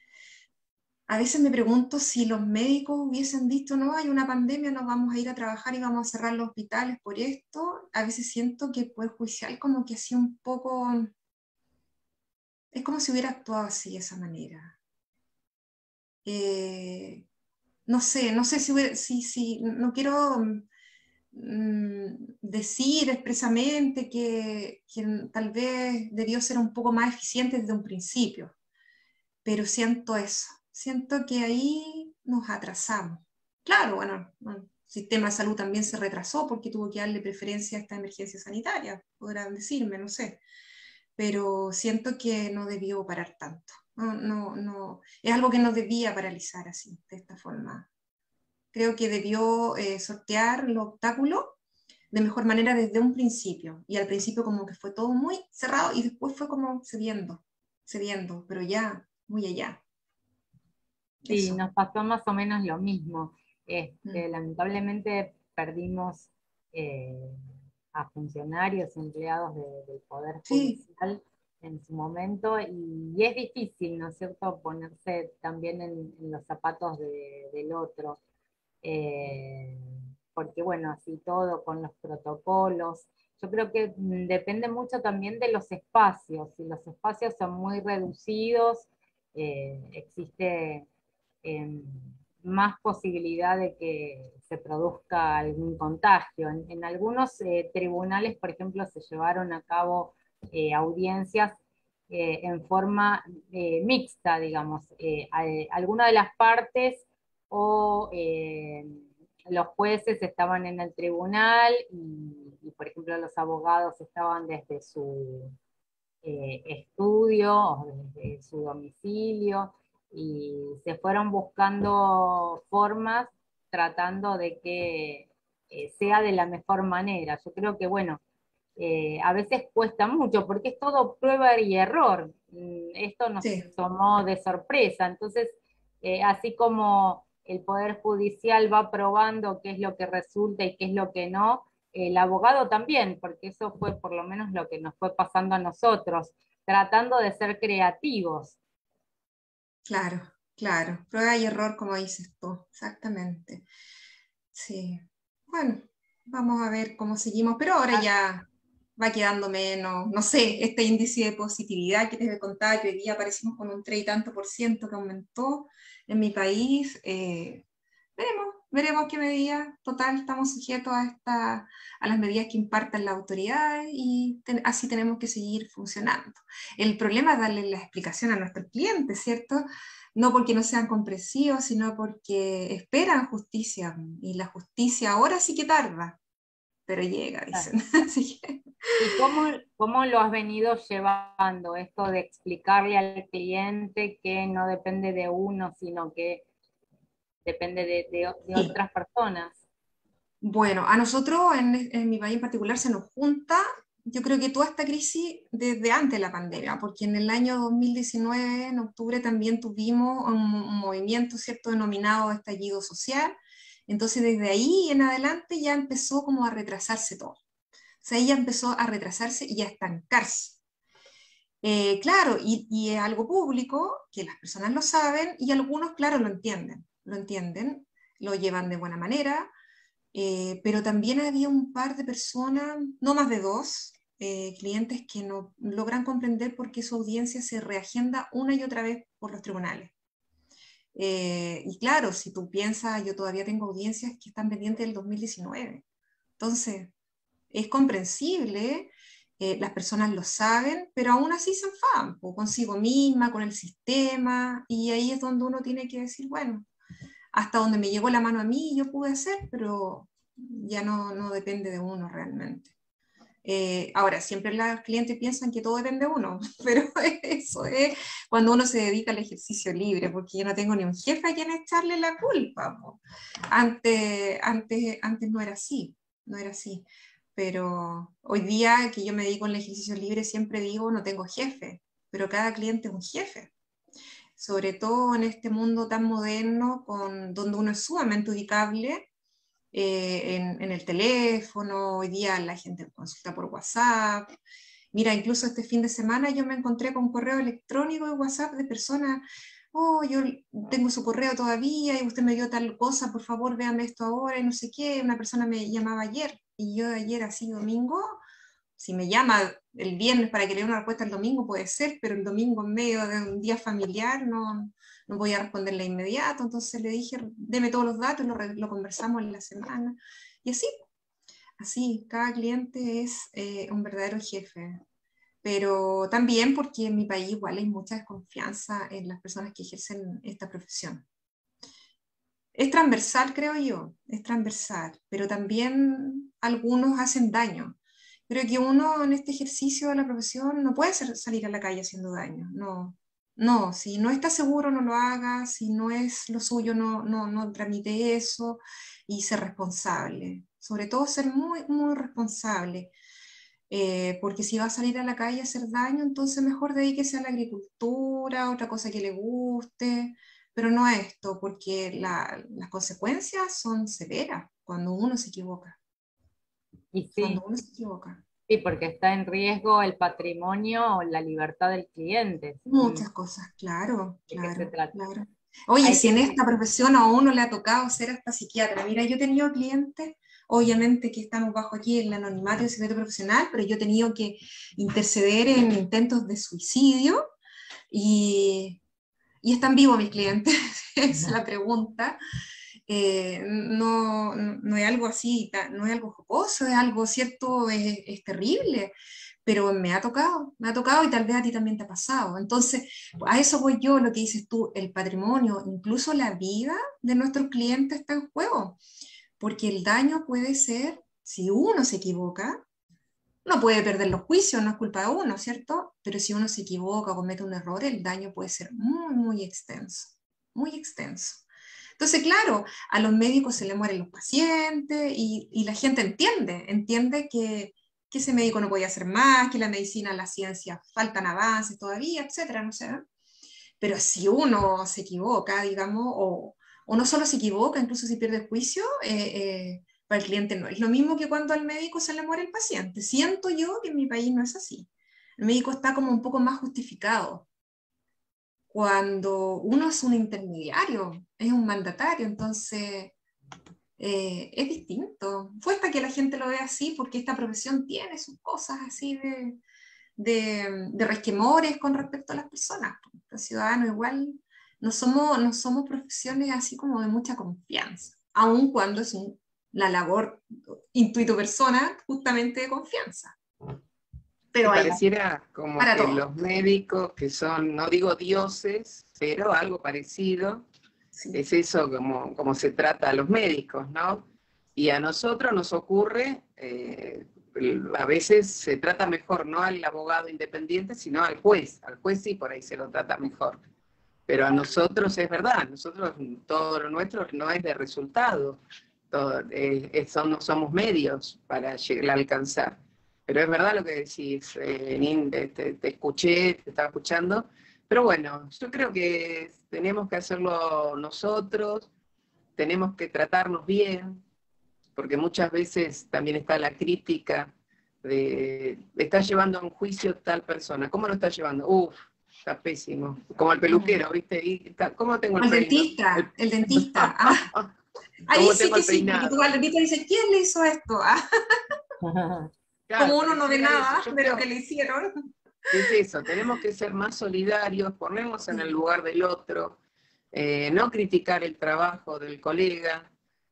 si los médicos hubiesen dicho, no, hay una pandemia, no vamos a ir a trabajar y vamos a cerrar los hospitales por esto. A veces siento que el Poder Judicial como que hacía un poco, es como si hubiera actuado así, de esa manera. No sé si no quiero decir expresamente que tal vez debió ser un poco más eficiente desde un principio, pero siento eso. Siento que ahí nos atrasamos. Claro, bueno, el sistema de salud también se retrasó porque tuvo que darle preferencia a esta emergencia sanitaria, podrán decirme, no sé. Pero siento que no debió parar tanto. No, es algo que no debía paralizar así, de esta forma. Creo que debió sortear los obstáculos de mejor manera desde un principio. Y al principio como que fue todo muy cerrado y después fue como cediendo, pero ya, muy allá. Sí, Eso. nos pasó más o menos lo mismo. Lamentablemente perdimos a funcionarios, empleados del Poder Judicial en su momento, y es difícil, ¿no es cierto?, ponerse también en los zapatos del otro. Porque bueno, así todo con los protocolos. Yo creo que depende mucho también de los espacios. Si los espacios son muy reducidos, existe más posibilidad de que se produzca algún contagio. En algunos tribunales, por ejemplo, se llevaron a cabo audiencias en forma mixta, digamos. Alguna de las partes o los jueces estaban en el tribunal y, por ejemplo, los abogados estaban desde su estudio o desde su domicilio, y se fueron buscando formas tratando de que sea de la mejor manera. Yo creo que, bueno, a veces cuesta mucho porque es todo prueba y error. Esto nos tomó de sorpresa. Entonces, así como el Poder Judicial va probando qué es lo que resulta y qué es lo que no, el abogado también, porque eso fue por lo menos lo que nos fue pasando a nosotros, tratando de ser creativos. Claro, prueba y error, como dices tú, exactamente. Sí, bueno, vamos a ver cómo seguimos, pero ahora ya va quedando menos, no sé, este índice de positividad que te contaba que hoy día aparecimos con un 3 y tanto % que aumentó, en mi país. Veremos qué medidas. Total, estamos sujetos a las medidas que impartan las autoridades y así tenemos que seguir funcionando. El problema es darle la explicación a nuestros clientes, ¿cierto? No porque no sean comprensivos, sino porque esperan justicia, y la justicia ahora sí que tarda, pero llega, dicen. Así que... ¿Y cómo lo has venido llevando, esto de explicarle al cliente que no depende de uno, sino que depende de Sí. otras personas? Bueno, a nosotros en mi país en particular se nos junta, yo creo que toda esta crisis desde antes de la pandemia, porque en el año 2019, en octubre, también tuvimos un movimiento, ¿cierto?, denominado estallido social. Entonces desde ahí en adelante ya empezó como a retrasarse todo. O sea, ella empezó a retrasarse y a estancarse. Claro, y es algo público, que las personas lo saben, y algunos, claro, lo llevan de buena manera, pero también había un par de personas, no más de dos, clientes que no logran comprender por qué su audiencia se reagenda una y otra vez por los tribunales. Y claro, si tú piensas, yo todavía tengo audiencias que están pendientes del 2019. Entonces, es comprensible, las personas lo saben, pero aún así se enfadan consigo misma, con el sistema, y ahí es donde uno tiene que decir, bueno, hasta donde me llegó la mano a mí yo pude hacer, pero ya no depende de uno realmente. Ahora, siempre los clientes piensan que todo depende de uno, pero eso es cuando uno se dedica al ejercicio libre, porque yo no tengo ni un jefe a quien echarle la culpa. Antes no era así, no era así. Pero hoy día que yo me dedico al ejercicio libre, siempre digo, no tengo jefe, pero cada cliente es un jefe. Sobre todo en este mundo tan moderno, donde uno es sumamente ubicable, en el teléfono. Hoy día la gente consulta por WhatsApp. Mira, incluso este fin de semana yo me encontré con correo electrónico de WhatsApp de personas, oh, yo tengo su correo todavía y usted me dio tal cosa, por favor véame esto ahora y no sé qué. Una persona me llamaba ayer y yo ayer, así domingo, si me llama el viernes para que le dé una respuesta el domingo puede ser, pero el domingo en medio de un día familiar no voy a responderle de inmediato. Entonces le dije, deme todos los datos, lo conversamos en la semana. Y así, cada cliente es un verdadero jefe. Pero también porque en mi país igual hay mucha desconfianza en las personas que ejercen esta profesión. Es transversal, creo yo, es transversal, pero también algunos hacen daño. Creo que uno en este ejercicio de la profesión no puede salir a la calle haciendo daño, no, si no está seguro no lo haga, si no es lo suyo no tramite eso, y ser responsable, sobre todo ser muy, muy responsable, porque si va a salir a la calle a hacer daño, entonces mejor dedíquese a la agricultura, otra cosa que le guste, pero no a esto, porque las consecuencias son severas cuando uno se equivoca. Y Cuando sí, uno se equivoca. sí, porque está en riesgo el patrimonio o la libertad del cliente. Muchas cosas, claro, ¿De qué se claro, trata? claro. Oye, Hay si que... en esta profesión a uno le ha tocado ser hasta psiquiatra. Mira, yo he tenido clientes, obviamente que estamos bajo aquí el anonimato y el secreto profesional, pero yo he tenido que interceder en intentos de suicidio y están vivos mis clientes, es la pregunta. No es algo así, no es algo jocoso, es algo cierto, es terrible, pero me ha tocado y tal vez a ti también te ha pasado. Entonces, a eso voy yo, lo que dices tú, el patrimonio, incluso la vida de nuestros clientes está en juego, porque el daño puede ser, si uno se equivoca, no puede perder los juicios, no es culpa de uno, ¿cierto? Pero si uno se equivoca o comete un error, el daño puede ser muy, muy extenso, muy extenso. Entonces, claro, a los médicos se le mueren los pacientes y la gente entiende que ese médico no podía hacer más, que la medicina, la ciencia, faltan avances todavía, etcétera, no sé. Pero si uno se equivoca, digamos, o no solo se equivoca, incluso si pierde el juicio, para el cliente no es lo mismo que cuando al médico se le muere el paciente. Siento yo que en mi país no es así. El médico está como un poco más justificado. Cuando uno es un intermediario, es un mandatario, entonces es distinto. Cuesta que la gente lo vea así porque esta profesión tiene sus cosas así de resquemores con respecto a las personas. Los ciudadanos igual no somos profesiones así como de mucha confianza, aun cuando es la labor intuito persona justamente de confianza. Pero hay pareciera como para que todo. los médicos, que son, no digo dioses, pero algo parecido, Sí. es eso como se trata a los médicos, ¿no? Y a nosotros nos ocurre, a veces se trata mejor, no al abogado independiente, sino al juez. Al juez sí, por ahí se lo trata mejor. Pero a nosotros es verdad, nosotros todo lo nuestro no es de resultado, somos medios para llegar a alcanzar. Pero es verdad lo que decís, te escuché, te estaba escuchando, pero bueno, yo creo que tenemos que hacerlo nosotros, tenemos que tratarnos bien, porque muchas veces también está la crítica de, está llevando a un juicio tal persona, ¿cómo lo está llevando? Uf, está pésimo, como el peluquero, ¿viste? ¿Cómo tengo O el el peinado? dentista, el dentista. Ah, ahí ¿Cómo sí tengo que el sí, porque tú al peinado? dentista dices, ¿quién le hizo esto? Ah, Claro, como uno no ve pareciera eso. nada Yo de lo que creo le hicieron. que es eso, tenemos que ser más solidarios, ponernos en el Sí. lugar del otro, no criticar el trabajo del colega,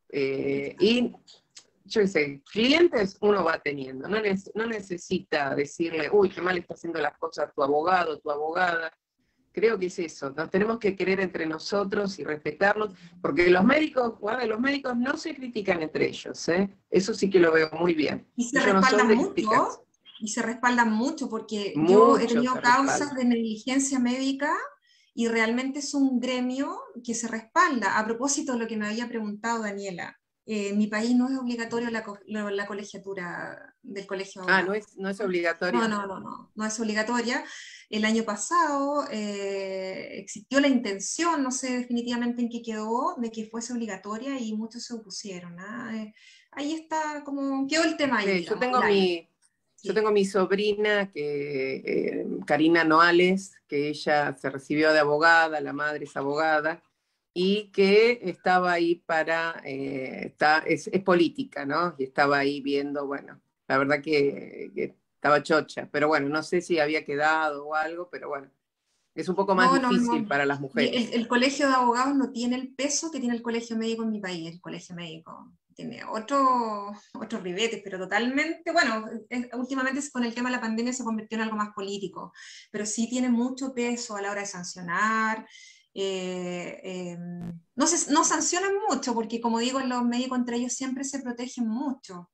y yo qué sé, clientes uno va teniendo, no necesita decirle, uy, qué mal está haciendo las cosas tu abogado, tu abogada. Creo que es eso, nos tenemos que querer entre nosotros y respetarnos, porque los médicos, guarda, los médicos no se critican entre ellos, ¿eh? Eso sí que lo veo muy bien. Y se Ellos no son respaldan de criticarse, mucho, y se respaldan mucho, porque yo he muchos tenido se causas respaldan. de negligencia médica y realmente es un gremio que se respalda. A propósito de lo que me había preguntado Daniela, en mi país no es obligatorio la colegiatura del colegio de Ah, abogados. no es No, obligatorio. no, no, no, no es obligatoria. El año pasado existió la intención, no sé definitivamente en qué quedó, de que fuese obligatoria y muchos se opusieron. ¿Ah? Ahí está, como quedó el tema ahí, Sí, digamos, al aire. yo Sí. tengo mi sobrina, Karina Noales, que ella se recibió de abogada, la madre es abogada, y que estaba ahí es política, ¿no? Y estaba ahí viendo, bueno, la verdad que estaba chocha, pero bueno, no sé si había quedado o algo, pero bueno, es un poco más No, no, difícil no. para las Y mujeres. el colegio de abogados no tiene el peso que tiene el colegio médico en mi país. El colegio médico tiene otros ribetes, pero totalmente, bueno, últimamente con el tema de la pandemia se convirtió en algo más político, pero sí tiene mucho peso a la hora de sancionar. No sancionan mucho, porque como digo, los médicos entre ellos siempre se protegen mucho,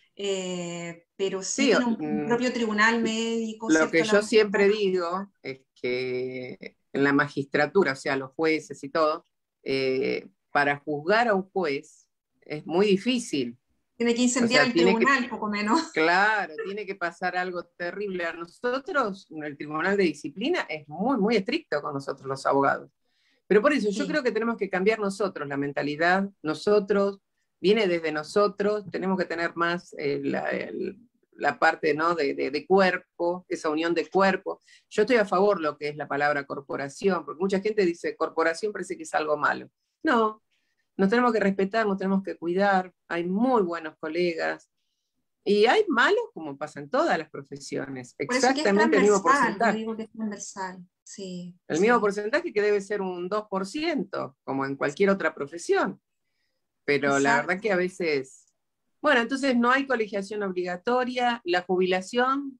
pero sí Sí, tiene un propio tribunal médico, lo que ¿cierto? yo siempre digo es que en la magistratura, o sea, los jueces y todo, para juzgar a un juez es muy difícil. Tiene que O incendiar sea, el tribunal, poco menos. claro, tiene que pasar algo terrible. A nosotros, el Tribunal de Disciplina es muy, muy estricto con nosotros los abogados. Pero por eso yo Sí, creo que tenemos que cambiar nosotros la mentalidad, nosotros, viene desde nosotros, tenemos que tener más la parte, ¿no? de cuerpo, esa unión de cuerpo. Yo estoy a favor de lo que es la palabra corporación, porque mucha gente dice corporación parece que es algo malo. No, nos tenemos que respetar, nos tenemos que cuidar, hay muy buenos colegas, y hay malos como pasa en todas las profesiones, por eso que es exactamente el mismo transversal, yo porcentaje. digo que es transversal. Sí, El mismo sí, porcentaje que debe ser un 2%, como en cualquier otra profesión. Pero la verdad exacto. que a veces... Bueno, entonces no hay colegiación obligatoria. La jubilación,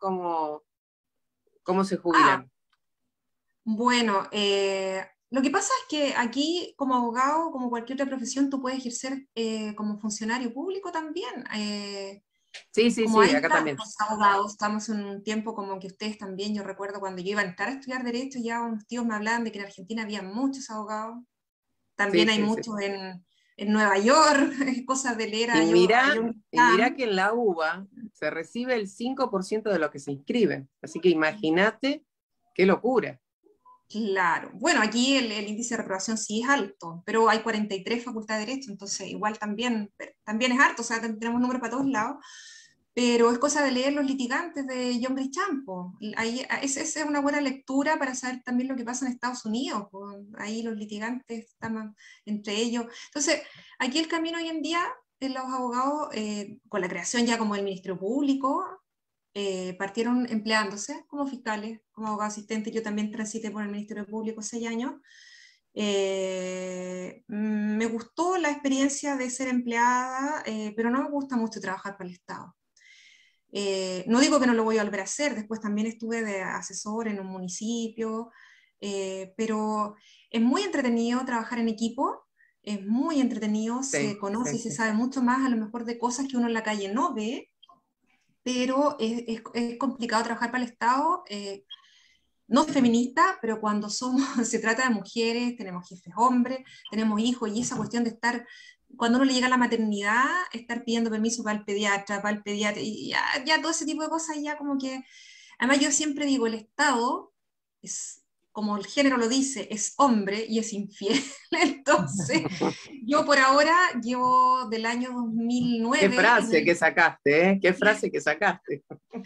¿cómo se Ah, jubilan? bueno, lo que pasa es que aquí como abogado, como cualquier otra profesión, tú puedes ejercer como funcionario público también. Sí, sí, Como sí, hay acá también. tantos abogados, estamos en un tiempo como que ustedes también, yo recuerdo cuando yo iba a entrar a estudiar Derecho, ya unos tíos me hablaban de que en Argentina había muchos abogados. Sí, También hay sí, sí. muchos en Nueva York, cosas de leer Y a mira, John y mira Grisham. que en la UBA se recibe el 5% de lo que se inscriben. Así que imagínate qué locura. Claro. Bueno, aquí el índice de reprobación sí es alto, pero hay 43 facultades de Derecho, entonces igual también es alto, o sea, tenemos números para todos lados, pero es cosa de leer los litigantes de John Grisham. Po. Ahí, esa es una buena lectura para saber también lo que pasa en Estados Unidos. Po. Ahí los litigantes están entre ellos. Entonces, aquí el camino hoy en día en los abogados, con la creación ya como del Ministerio Público, partieron empleándose como fiscales, como abogado asistente. Yo también transité por el Ministerio Público 6 años. Me gustó la experiencia de ser empleada, pero no me gusta mucho trabajar para el Estado. No digo que no lo voy a volver a hacer, después también estuve de asesor en un municipio, pero es muy entretenido trabajar en equipo, es muy entretenido, Sí, se conoce y sí, se sí. sabe mucho más a lo mejor de cosas que uno en la calle no ve, pero es complicado trabajar para el Estado. No soy feminista, pero cuando somos, se trata de mujeres, tenemos jefes hombres, tenemos hijos, y esa cuestión de estar, cuando uno le llega a la maternidad, estar pidiendo permiso para el pediatra, y ya todo ese tipo de cosas, ya como que, además yo siempre digo, el Estado es, como el género lo dice, es hombre y es infiel. Entonces, yo por ahora llevo del año Qué 2009, frase que sacaste, ¿eh? Qué frase que sacaste.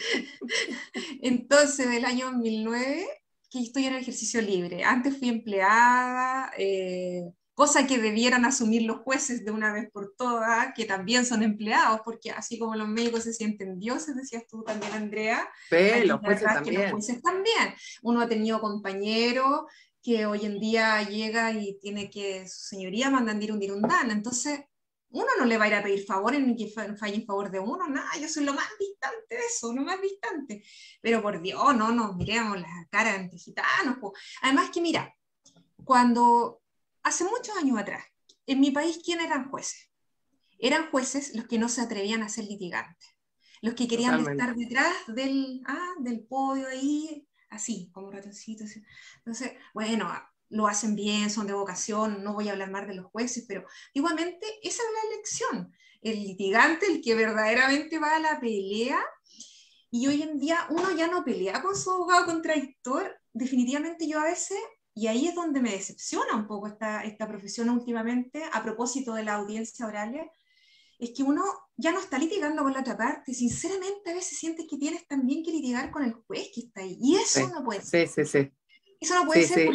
entonces del año 2009 que estoy en el ejercicio libre. Antes fui empleada, cosa que debieran asumir los jueces de una vez por todas, que también son empleados, porque así como los médicos se sienten dioses, decías tú también, Andrea, Sí, aquí los la jueces verdad es que los también. jueces también. Uno ha tenido compañeros que hoy en día llega y tiene que, su señoría mandan dirundán, entonces uno no le va a ir a pedir favores ni que falle en favor de uno, nada, yo soy lo más distante de eso, lo más distante. Pero por Dios, no nos miremos las caras entre gitanos. Po. Además que mira, cuando hace muchos años atrás, en mi país, ¿quién eran jueces? Eran jueces los que no se atrevían a ser litigantes, los que querían estar Totalmente. detrás del podio ahí, así, como ratoncitos. Así. Entonces, bueno, lo hacen bien, son de vocación, no voy a hablar más de los jueces, pero igualmente esa es la elección. El litigante, el que verdaderamente va a la pelea, y hoy en día uno ya no pelea con su abogado contradictor. Definitivamente yo a veces, y ahí es donde me decepciona un poco esta profesión últimamente, a propósito de la audiencia oral, es que uno ya no está litigando con la otra parte. Sinceramente, a veces sientes que tienes también que litigar con el juez que está ahí. Y eso Sí, no puede ser. sí, sí, sí. Eso no puede Sí, ser sí,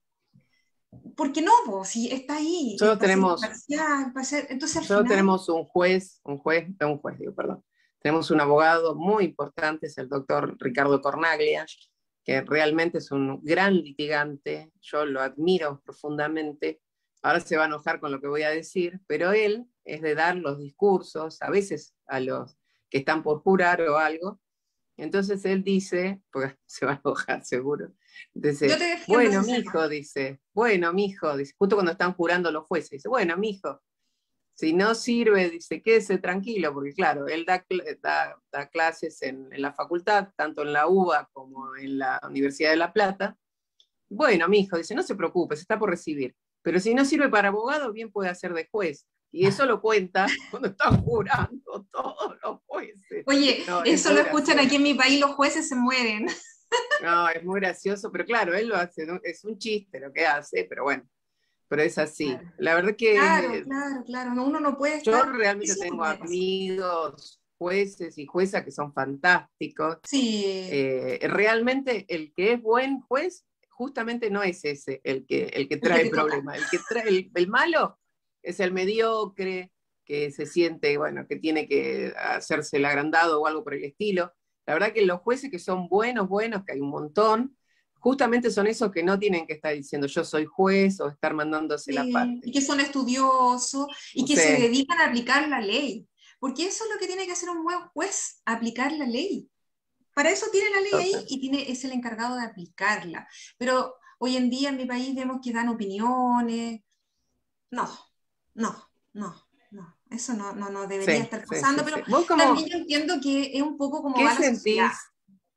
porque no, po, si está ahí, solo para ser tenemos, imparcial, para ser, entonces al solo final, tenemos un juez, digo, perdón. Tenemos un abogado muy importante, es el doctor Ricardo Cornaglia, que realmente es un gran litigante, yo lo admiro profundamente. Ahora se va a enojar con lo que voy a decir, pero él es de dar los discursos, a veces a los que están por jurar o algo. Entonces él dice, porque se va a enojar seguro, yo dice, te defiendo ese tema. bueno, mijo, dice, justo cuando están jurando los jueces, dice, bueno, mijo, si no sirve, dice, quédese tranquilo, porque claro, él da clases en la facultad, tanto en la UBA como en la Universidad de La Plata. Bueno, mijo, dice, no se preocupe, se está por recibir, pero si no sirve para abogado, bien puede hacer de juez. Y eso lo cuenta cuando están jurando todos los jueces. Oye, No, es eso muy lo escuchan aquí en gracioso. mi país, los jueces se mueren. No, es muy gracioso, pero claro, él lo hace, ¿no? Es un chiste lo que hace, pero bueno, pero es así. Claro, La verdad claro, que claro, claro. No, uno no puede yo estar. realmente Eso no tengo puede pasar. amigos, jueces y juezas que son fantásticos. Sí, Realmente el que es buen juez justamente no es ese el que el que trae te toca. problemas. El que trae el malo es el mediocre, que se siente, bueno, que tiene que hacerse el agrandado o algo por el estilo. La verdad que los jueces que son buenos, buenos, que hay un montón, justamente son esos que no tienen que estar diciendo yo soy juez o estar mandándose la Sí, y parte. que son estudiosos y que se Sí, dedican a aplicar la ley. Porque eso es lo que tiene que hacer un buen juez, aplicar la ley. Para eso tiene la ley ahí total. y es el encargado de aplicarla. Pero hoy en día en mi país vemos que dan opiniones. No, no, no. Eso no debería Sí, estar sí, pasando, sí, pero sí. ¿Vos también cómo, yo entiendo que es un poco como qué va la sociedad. sentís?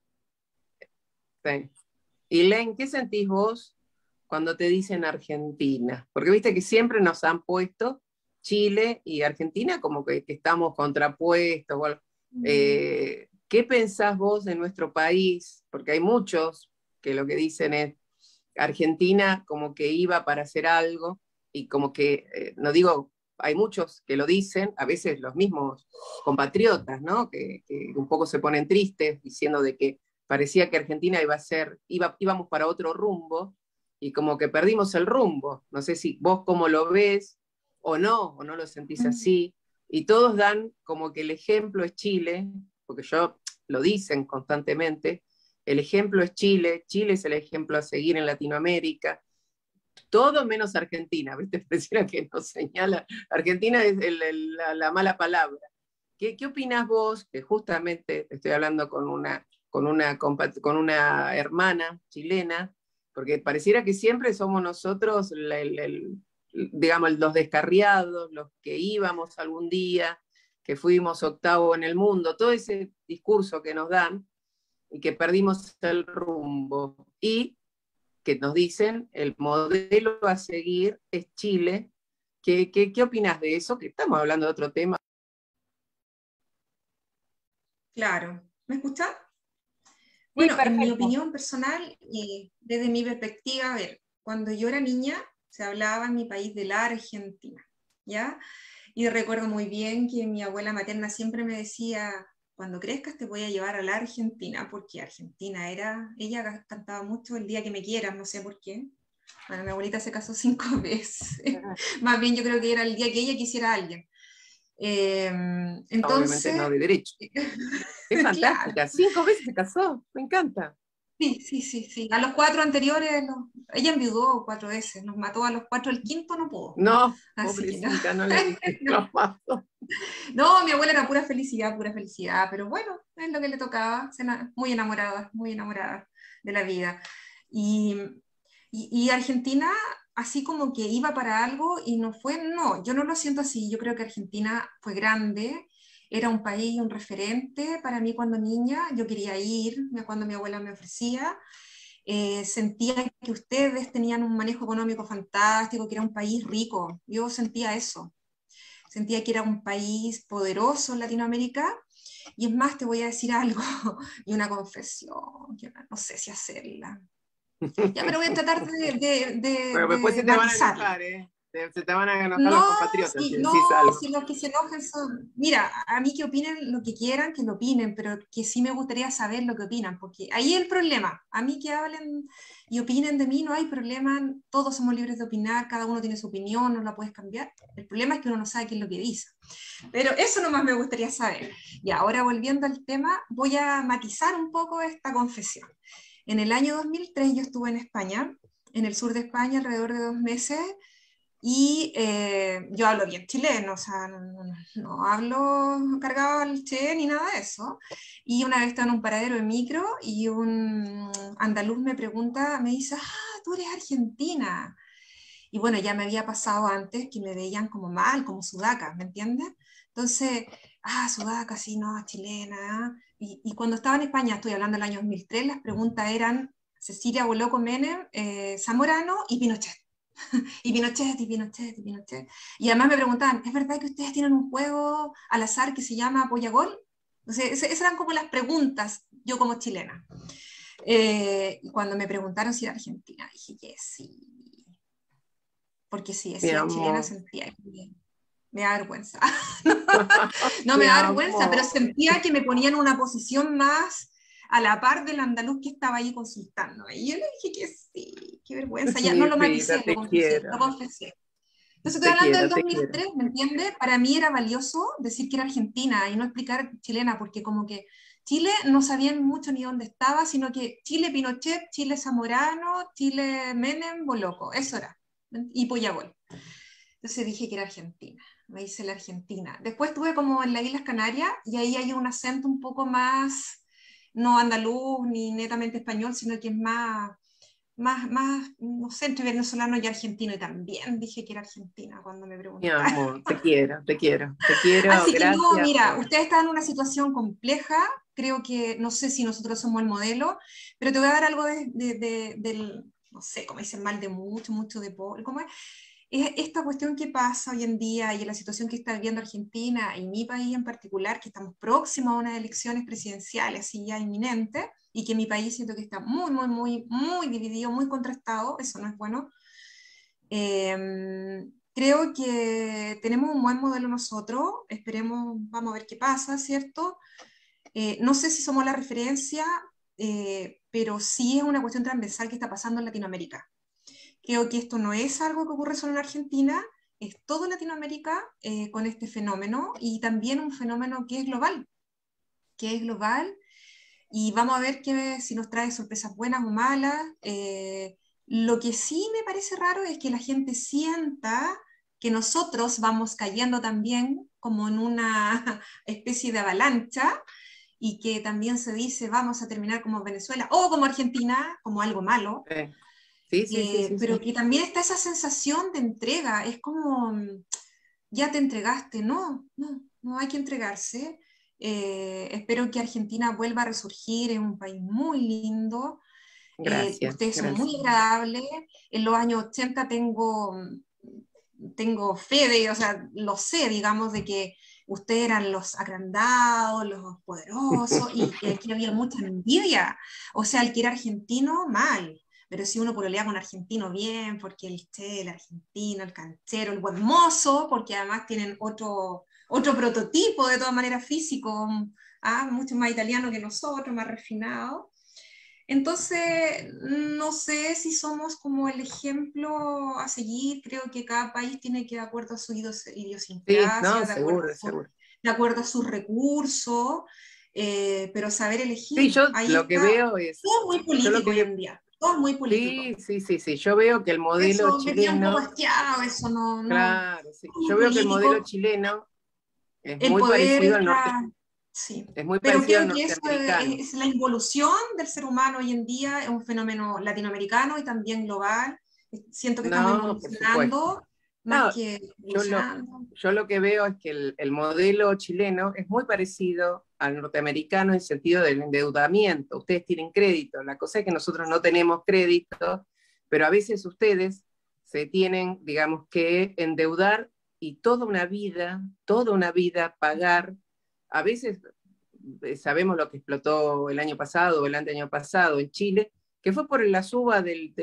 Sí. Y Len, ¿qué sentís vos cuando te dicen Argentina? Porque viste que siempre nos han puesto Chile y Argentina como que estamos contrapuestos. O algo. ¿Qué pensás vos de nuestro país? Porque hay muchos que lo que dicen es Argentina como que iba para hacer algo y como que, no digo, hay muchos que lo dicen, a veces los mismos compatriotas, ¿no? Que un poco se ponen tristes diciendo de que parecía que Argentina íbamos para otro rumbo y como que perdimos el rumbo. No sé si vos cómo lo ves o no lo sentís así. Y todos dan como que el ejemplo es Chile, porque yo lo dicen constantemente, el ejemplo es Chile, Chile es el ejemplo a seguir en Latinoamérica. todo menos Argentina, ¿viste? Pareciera que nos señala, Argentina es la mala palabra. ¿Qué opinás vos? Que justamente estoy hablando con una hermana chilena, porque pareciera que siempre somos nosotros, digamos, los descarriados, los que íbamos algún día, que fuimos octavo en el mundo, todo ese discurso que nos dan y que perdimos el rumbo. Y que nos dicen el modelo a seguir es Chile. ¿Qué opinás de eso? Que estamos hablando de otro tema. Claro. ¿Me escuchás? Bueno, Sí, en mi perfecto. opinión personal, desde mi perspectiva, a ver, cuando yo era niña, se hablaba en mi país de la Argentina, ¿ya? Y recuerdo muy bien que mi abuela materna siempre me decía, cuando crezcas te voy a llevar a la Argentina, porque Argentina era, ella cantaba mucho el día que me quieras, no sé por qué. Bueno, mi abuelita se casó 5 veces. Más bien yo creo que era el día que ella quisiera a alguien. Obviamente Entonces, no de derecho. Es claro. fantástica, 5 veces se casó, me encanta. Sí, sí, sí, sí. A los 4 anteriores, ella enviudó 4 veces, nos mató a los 4, el quinto no pudo. No, Así que no. pobrecita, no le dije. No. No, mi abuela era pura felicidad, pero bueno, es lo que le tocaba, muy enamorada de la vida. Y, y Argentina, así como que iba para algo y no fue, no, yo no lo siento así, yo creo que Argentina fue grande, era un país, un referente para mí cuando niña, yo quería ir, cuando mi abuela me ofrecía, sentía que ustedes tenían un manejo económico fantástico, que era un país rico, yo sentía que era un país poderoso en Latinoamérica, y es más, te voy a decir algo, y una confesión, que no sé si hacerla. Ya, pero voy a tratar Pero después de se te van a matizarla. enojar, ¿eh? Se te van a enojar No, los compatriotas si no, decís algo. si los que se enojan son, mira, a mí que opinen lo que quieran, que lo opinen, pero que sí me gustaría saber lo que opinan, porque ahí es el problema. A mí que hablen y opinen de mí no hay problema, todos somos libres de opinar, cada uno tiene su opinión, no la puedes cambiar. El problema es que uno no sabe qué es lo que dice. Pero eso nomás me gustaría saber. Y ahora volviendo al tema, voy a matizar un poco esta confesión. En el año 2003 yo estuve en España, en el sur de España, alrededor de 2 meses, y yo hablo bien chileno, o sea, no hablo cargado al che ni nada de eso. Y una vez estaba en un paradero de micro y un andaluz me pregunta, me dice, ah, tú eres argentina. Y bueno, ya me había pasado antes que me veían como mal, como sudaca, ¿me entiendes? Entonces, ah, sudaca, sí, no, chilena. Y cuando estaba en España, estoy hablando del año 2003, las preguntas eran Cecilia Boloco Menem, Zamorano y Pinochet. Y Pinochet, y Pinochet, y Pinochet. Y además me preguntaban, ¿es verdad que ustedes tienen un juego al azar que se llama Apoyagol? Entonces, esas eran como las preguntas, yo como chilena. Y cuando me preguntaron si era argentina, dije que sí. Porque si Mi decía chilena amor. sentía que me da vergüenza. No me Mi da vergüenza, pero amor. sentía que me ponían en una posición más a la par del andaluz que estaba ahí consultando. Y yo le dije que sí, qué vergüenza. Ya no Mi lo vida, maticé, lo te confesé, lo quiero. confesé. Entonces estoy Te hablando del quiero, te quiero. 2003, ¿me entiendes? Para mí era valioso decir que era argentina y no explicar chilena, porque como que Chile no sabían mucho ni dónde estaba, sino que Chile Pinochet, Chile Zamorano, Chile Menem, Boloco, eso era, y Poyabol. Entonces dije que era argentina, me hice la argentina. Después estuve como en las Islas Canarias y ahí hay un acento un poco más, no andaluz ni netamente español, sino que es más, no sé, entre venezolano y argentino, y también dije que era argentina cuando me Mi preguntaron. amor, te quiero, te quiero, te quiero. Así que no, Gracias mira, por... usted está en una situación compleja, creo que, no sé si nosotros somos el modelo, pero te voy a dar algo del, no sé, como dicen mal de mucho, mucho de pobre, ¿cómo es? Esta cuestión que pasa hoy en día y en la situación que está viviendo Argentina y mi país en particular, que estamos próximos a unas elecciones presidenciales así ya inminentes, y que mi país siento que está muy, muy, muy, muy dividido, muy contrastado, eso no es bueno. Creo que tenemos un buen modelo nosotros, esperemos, vamos a ver qué pasa, ¿cierto? No sé si somos la referencia, pero sí es una cuestión transversal que está pasando en Latinoamérica. Creo que esto no es algo que ocurre solo en Argentina, es todo Latinoamérica con este fenómeno y también un fenómeno que es global y vamos a ver si nos trae sorpresas buenas o malas. Lo que sí me parece raro es que la gente sienta que nosotros vamos cayendo también como en una especie de avalancha y que también se dice vamos a terminar como Venezuela o como Argentina, como algo malo, Sí, sí, sí, sí, pero sí. que también está esa sensación de entrega, es como ya te entregaste, no, no, no hay que entregarse. Espero que Argentina vuelva a resurgir, es un país muy lindo, Gracias, ustedes son gracias. muy agradables. En los años 80 tengo fe de, o sea, lo sé, digamos, de que ustedes eran los agrandados, los poderosos, y aquí había mucha envidia. O sea, el que era argentino, mal. Pero si uno pololea con argentino, bien, porque el argentino, el canchero, el buen mozo, porque además tienen otro prototipo, de todas maneras, físico, mucho más italiano que nosotros, más refinado. Entonces, no sé si somos como el ejemplo a seguir. Creo que cada país tiene que, de acuerdo a su Sí, no, idiosincrasia, seguro, seguro. de acuerdo a sus recursos, pero saber Sí, elegir. yo Ahí lo que está. veo es, Todo muy yo lo político hoy que, en día. Todo muy político. sí, sí, sí, sí, yo veo que el modelo Eso me tiene un poco chileno, asqueado, eso no, no. claro, sí, Muy yo veo que el modelo político. chileno es El muy poder parecido al norte, está, sí. es muy Pero parecido al creo que eso norteamericano. es la involución del ser humano hoy en día, es un fenómeno latinoamericano y también global. Siento que estamos No, por supuesto. involucionando más No, que yo lo, evolucionando. yo lo que veo es que el modelo chileno es muy parecido al norteamericano en sentido del endeudamiento. Ustedes tienen crédito, la cosa es que nosotros no tenemos crédito, pero a veces ustedes se tienen, digamos, que endeudar y toda una vida pagar. A veces sabemos lo que explotó el año pasado o el anteaño pasado en Chile, que fue por la suba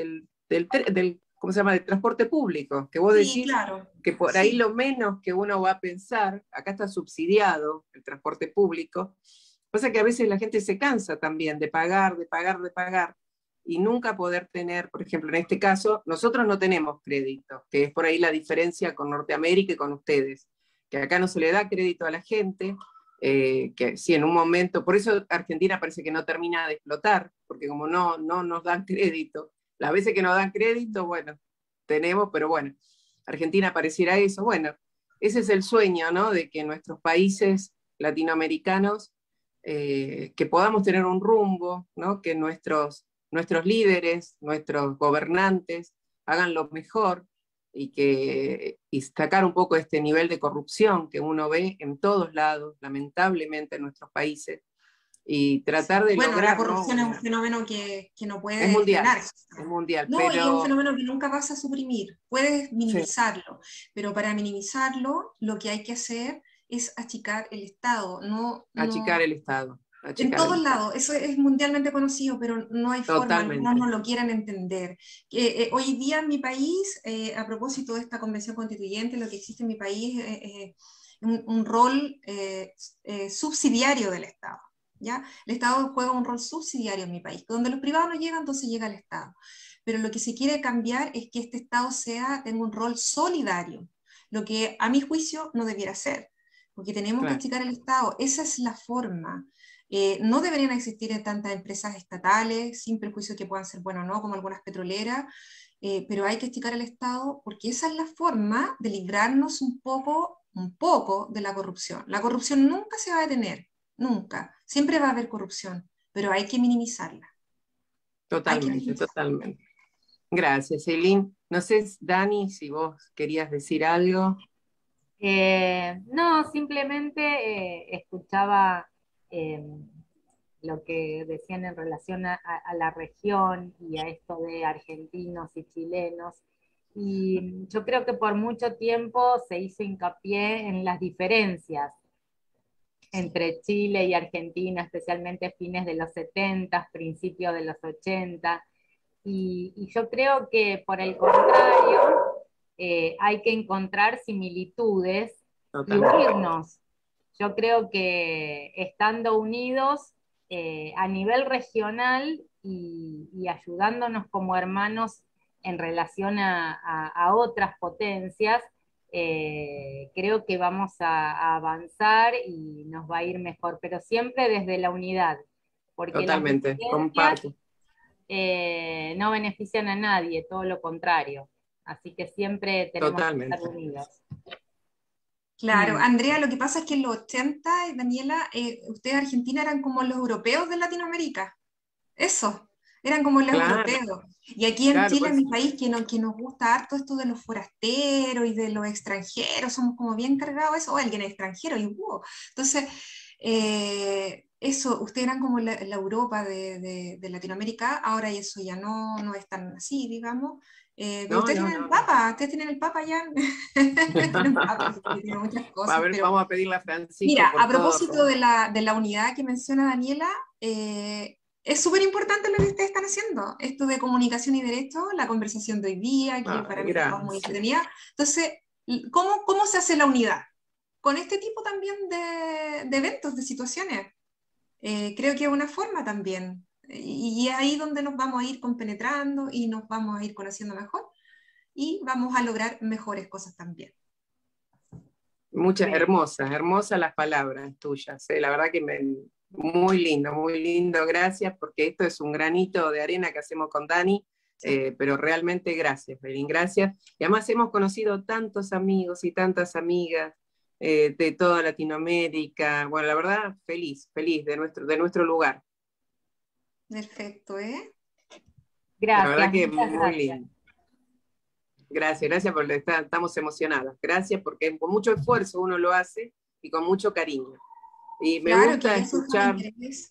del ¿cómo se llama?, del transporte público, que vos Sí, decís claro. que por ahí Sí. lo menos que uno va a pensar, acá está subsidiado el transporte público, pasa que a veces la gente se cansa también de pagar, de pagar, de pagar, y nunca poder tener, por ejemplo, en este caso, nosotros no tenemos crédito, que es por ahí la diferencia con Norteamérica y con ustedes, que acá no se le da crédito a la gente, que sí, en un momento, por eso Argentina parece que no termina de explotar, porque como no nos dan crédito, las veces que nos dan crédito, bueno, tenemos, pero bueno, Argentina pareciera eso, bueno, ese es el sueño, ¿no? De que nuestros países latinoamericanos, que podamos tener un rumbo, ¿no? Que nuestros líderes, nuestros gobernantes hagan lo mejor y sacar un poco este nivel de corrupción que uno ve en todos lados, lamentablemente en nuestros países, y tratar Sí. de Bueno, la lograr, ¿no? corrupción es un fenómeno que no Es puede mundial, frenarse. es mundial, No, y es un pero fenómeno que nunca vas a suprimir. Puedes sí, minimizarlo, pero para minimizarlo lo que hay que hacer es achicar el Estado. No, achicar no, el Estado, en achicar el todos Estado. lados, eso es mundialmente conocido, pero no hay forma, algunos Totalmente, no lo quieren entender. Hoy día en mi país, a propósito de esta convención constituyente, lo que existe en mi país es un rol subsidiario del Estado. ¿Ya? El Estado juega un rol subsidiario en mi país. Donde los privados no llegan, entonces llega el Estado. Pero lo que se quiere cambiar es que este Estado tenga un rol solidario, lo que a mi juicio no debiera ser, porque tenemos que claro, achicar el Estado. Esa es la forma. No deberían existir tantas empresas estatales, sin perjuicio que puedan ser buenas o no, como algunas petroleras, pero hay que achicar el Estado porque esa es la forma de librarnos un poco de la corrupción. La corrupción nunca se va a detener, nunca. Siempre va a haber corrupción, pero hay que minimizarla. Hay que totalmente, minimizarla. totalmente. Gracias, Eileen. No sé, Dani, si vos querías decir algo. No, simplemente escuchaba eh, lo que decían en relación a la región y a esto de argentinos y chilenos. Y yo creo que por mucho tiempo se hizo hincapié en las diferencias Sí. entre Chile y Argentina, especialmente fines de los 70, principios de los 80. Y yo creo que por el contrario, hay que encontrar similitudes y Totalmente, unirnos. Yo creo que estando unidos a nivel regional y ayudándonos como hermanos en relación a otras potencias, creo que vamos a avanzar y nos va a ir mejor, pero siempre desde la unidad, porque las totalmente, diferencias comparto. no benefician a nadie, todo lo contrario. Así que siempre tenemos que estar unidos. Claro, Andrea, lo que pasa es que en los 80, Daniela, ustedes Argentina eran como los europeos de Latinoamérica. Eso, eran como los europeos. Y aquí en Chile, en mi país, que nos gusta harto esto de los forasteros y de los extranjeros, somos como bien cargados eso, o alguien extranjero, y Entonces, eso, ustedes eran como la Europa de Latinoamérica, ahora eso ya no es tan así, digamos. Pero ustedes tienen el Papa ya. Tienen Papa, tienen muchas cosas. A ver, pero... vamos a pedirle a Francisco. Mira, a propósito de la unidad que menciona Daniela, es súper importante lo que ustedes están haciendo, esto de comunicación y derecho, la conversación de hoy día, que para mí es muy entretenida. Entonces, ¿cómo se hace la unidad? Con este tipo también de eventos, de situaciones. Creo que es una forma también. Y es ahí donde nos vamos a ir compenetrando y nos vamos a ir conociendo mejor y vamos a lograr mejores cosas también. Muchas hermosas las palabras tuyas. La verdad que muy lindo, gracias, porque esto es un granito de arena que hacemos con Dani, pero realmente gracias, Belín, gracias. Y además hemos conocido tantos amigos y tantas amigas de toda Latinoamérica. Bueno, la verdad, feliz de nuestro lugar. Perfecto, Gracias. La verdad que muy lindo. Gracias, porque estamos emocionadas. Gracias, porque con mucho esfuerzo uno lo hace y con mucho cariño. Y me gusta escucharlo.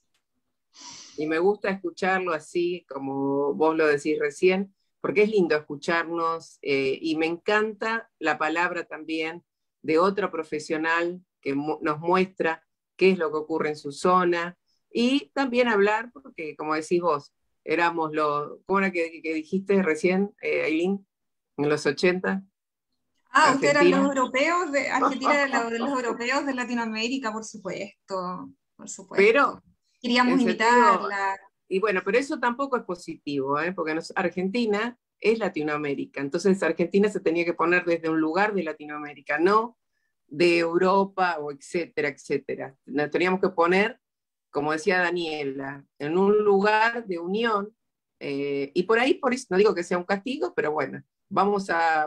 Y me gusta escucharlo así, como vos lo decís recién, porque es lindo escucharnos y me encanta la palabra también de otro profesional que nos muestra qué es lo que ocurre en su zona y también hablar, porque como decís vos, éramos ¿cómo era que dijiste recién, Ailín? En los 80. Ustedes eran los europeos de Argentina, de los europeos de Latinoamérica, por supuesto. Pero queríamos imitarla. Y bueno, pero eso tampoco es positivo, porque Argentina es Latinoamérica, entonces Argentina se tenía que poner desde un lugar de Latinoamérica, no de Europa o etcétera, etcétera. Nos teníamos que poner, como decía Daniela, en un lugar de unión, y por eso no digo que sea un castigo, pero bueno, vamos a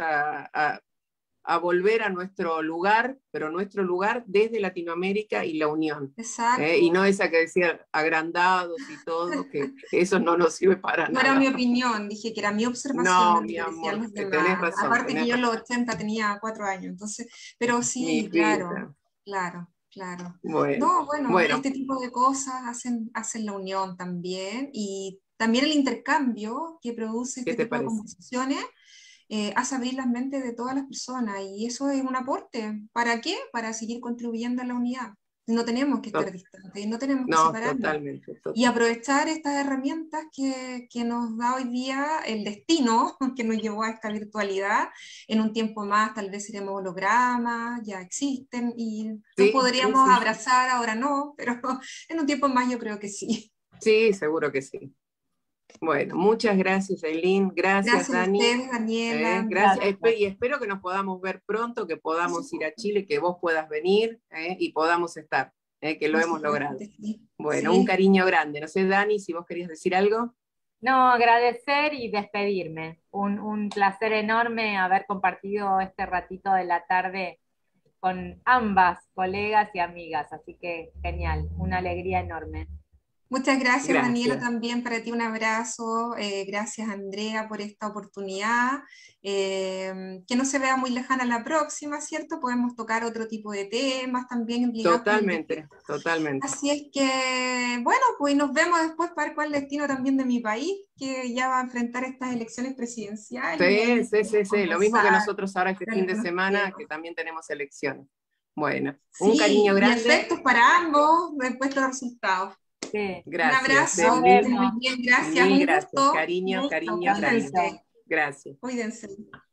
volver a nuestro lugar, pero nuestro lugar desde Latinoamérica y la unión. Exacto. Y no esa que decía agrandados y todo, que eso no nos sirve para nada. No era mi opinión, dije que era mi observación. No, mi amor, tenés razón. Aparte que yo en los 80 tenía 4 años, entonces, pero sí, claro. Bueno, este tipo de cosas hacen la unión también, y también el intercambio que produce este tipo de conversaciones hace abrir las mentes de todas las personas, y eso es un aporte. ¿Para qué? Para seguir contribuyendo a la unidad. No tenemos que estar distantes, no tenemos que separarnos. Totalmente. Y aprovechar estas herramientas que nos da hoy día el destino, que nos llevó a esta virtualidad. En un tiempo más tal vez seremos hologramas, ya existen, y nos podríamos abrazar, ahora no, pero en un tiempo más yo creo que sí. Sí, seguro que sí. Bueno, muchas gracias, Ailín. Gracias, Dani. Gracias a ustedes, Daniela. Gracias. Y espero que nos podamos ver pronto, que podamos ir a Chile, que vos puedas venir y podamos estar, que lo hemos logrado. Bueno, un cariño grande. No sé, Dani, si vos querías decir algo. No, agradecer y despedirme. Un placer enorme haber compartido este ratito de la tarde con ambas colegas y amigas. Así que genial, una alegría enorme. Muchas gracias, Daniela, también para ti un abrazo. Gracias, Andrea, por esta oportunidad. Que no se vea muy lejana la próxima, ¿cierto? Podemos tocar otro tipo de temas también. Totalmente. Así es que, bueno, pues nos vemos después para ver cuál es el destino también de mi país, que ya va a enfrentar estas elecciones presidenciales. Sí. Lo mismo que nosotros ahora este fin de semana, que también tenemos elecciones. Bueno, un cariño grande. Y efectos para ambos después de los resultados. Sí. Gracias. Un abrazo, muy bien, gracias. Gracias. Cariño, grande. Gracias. Cuídense.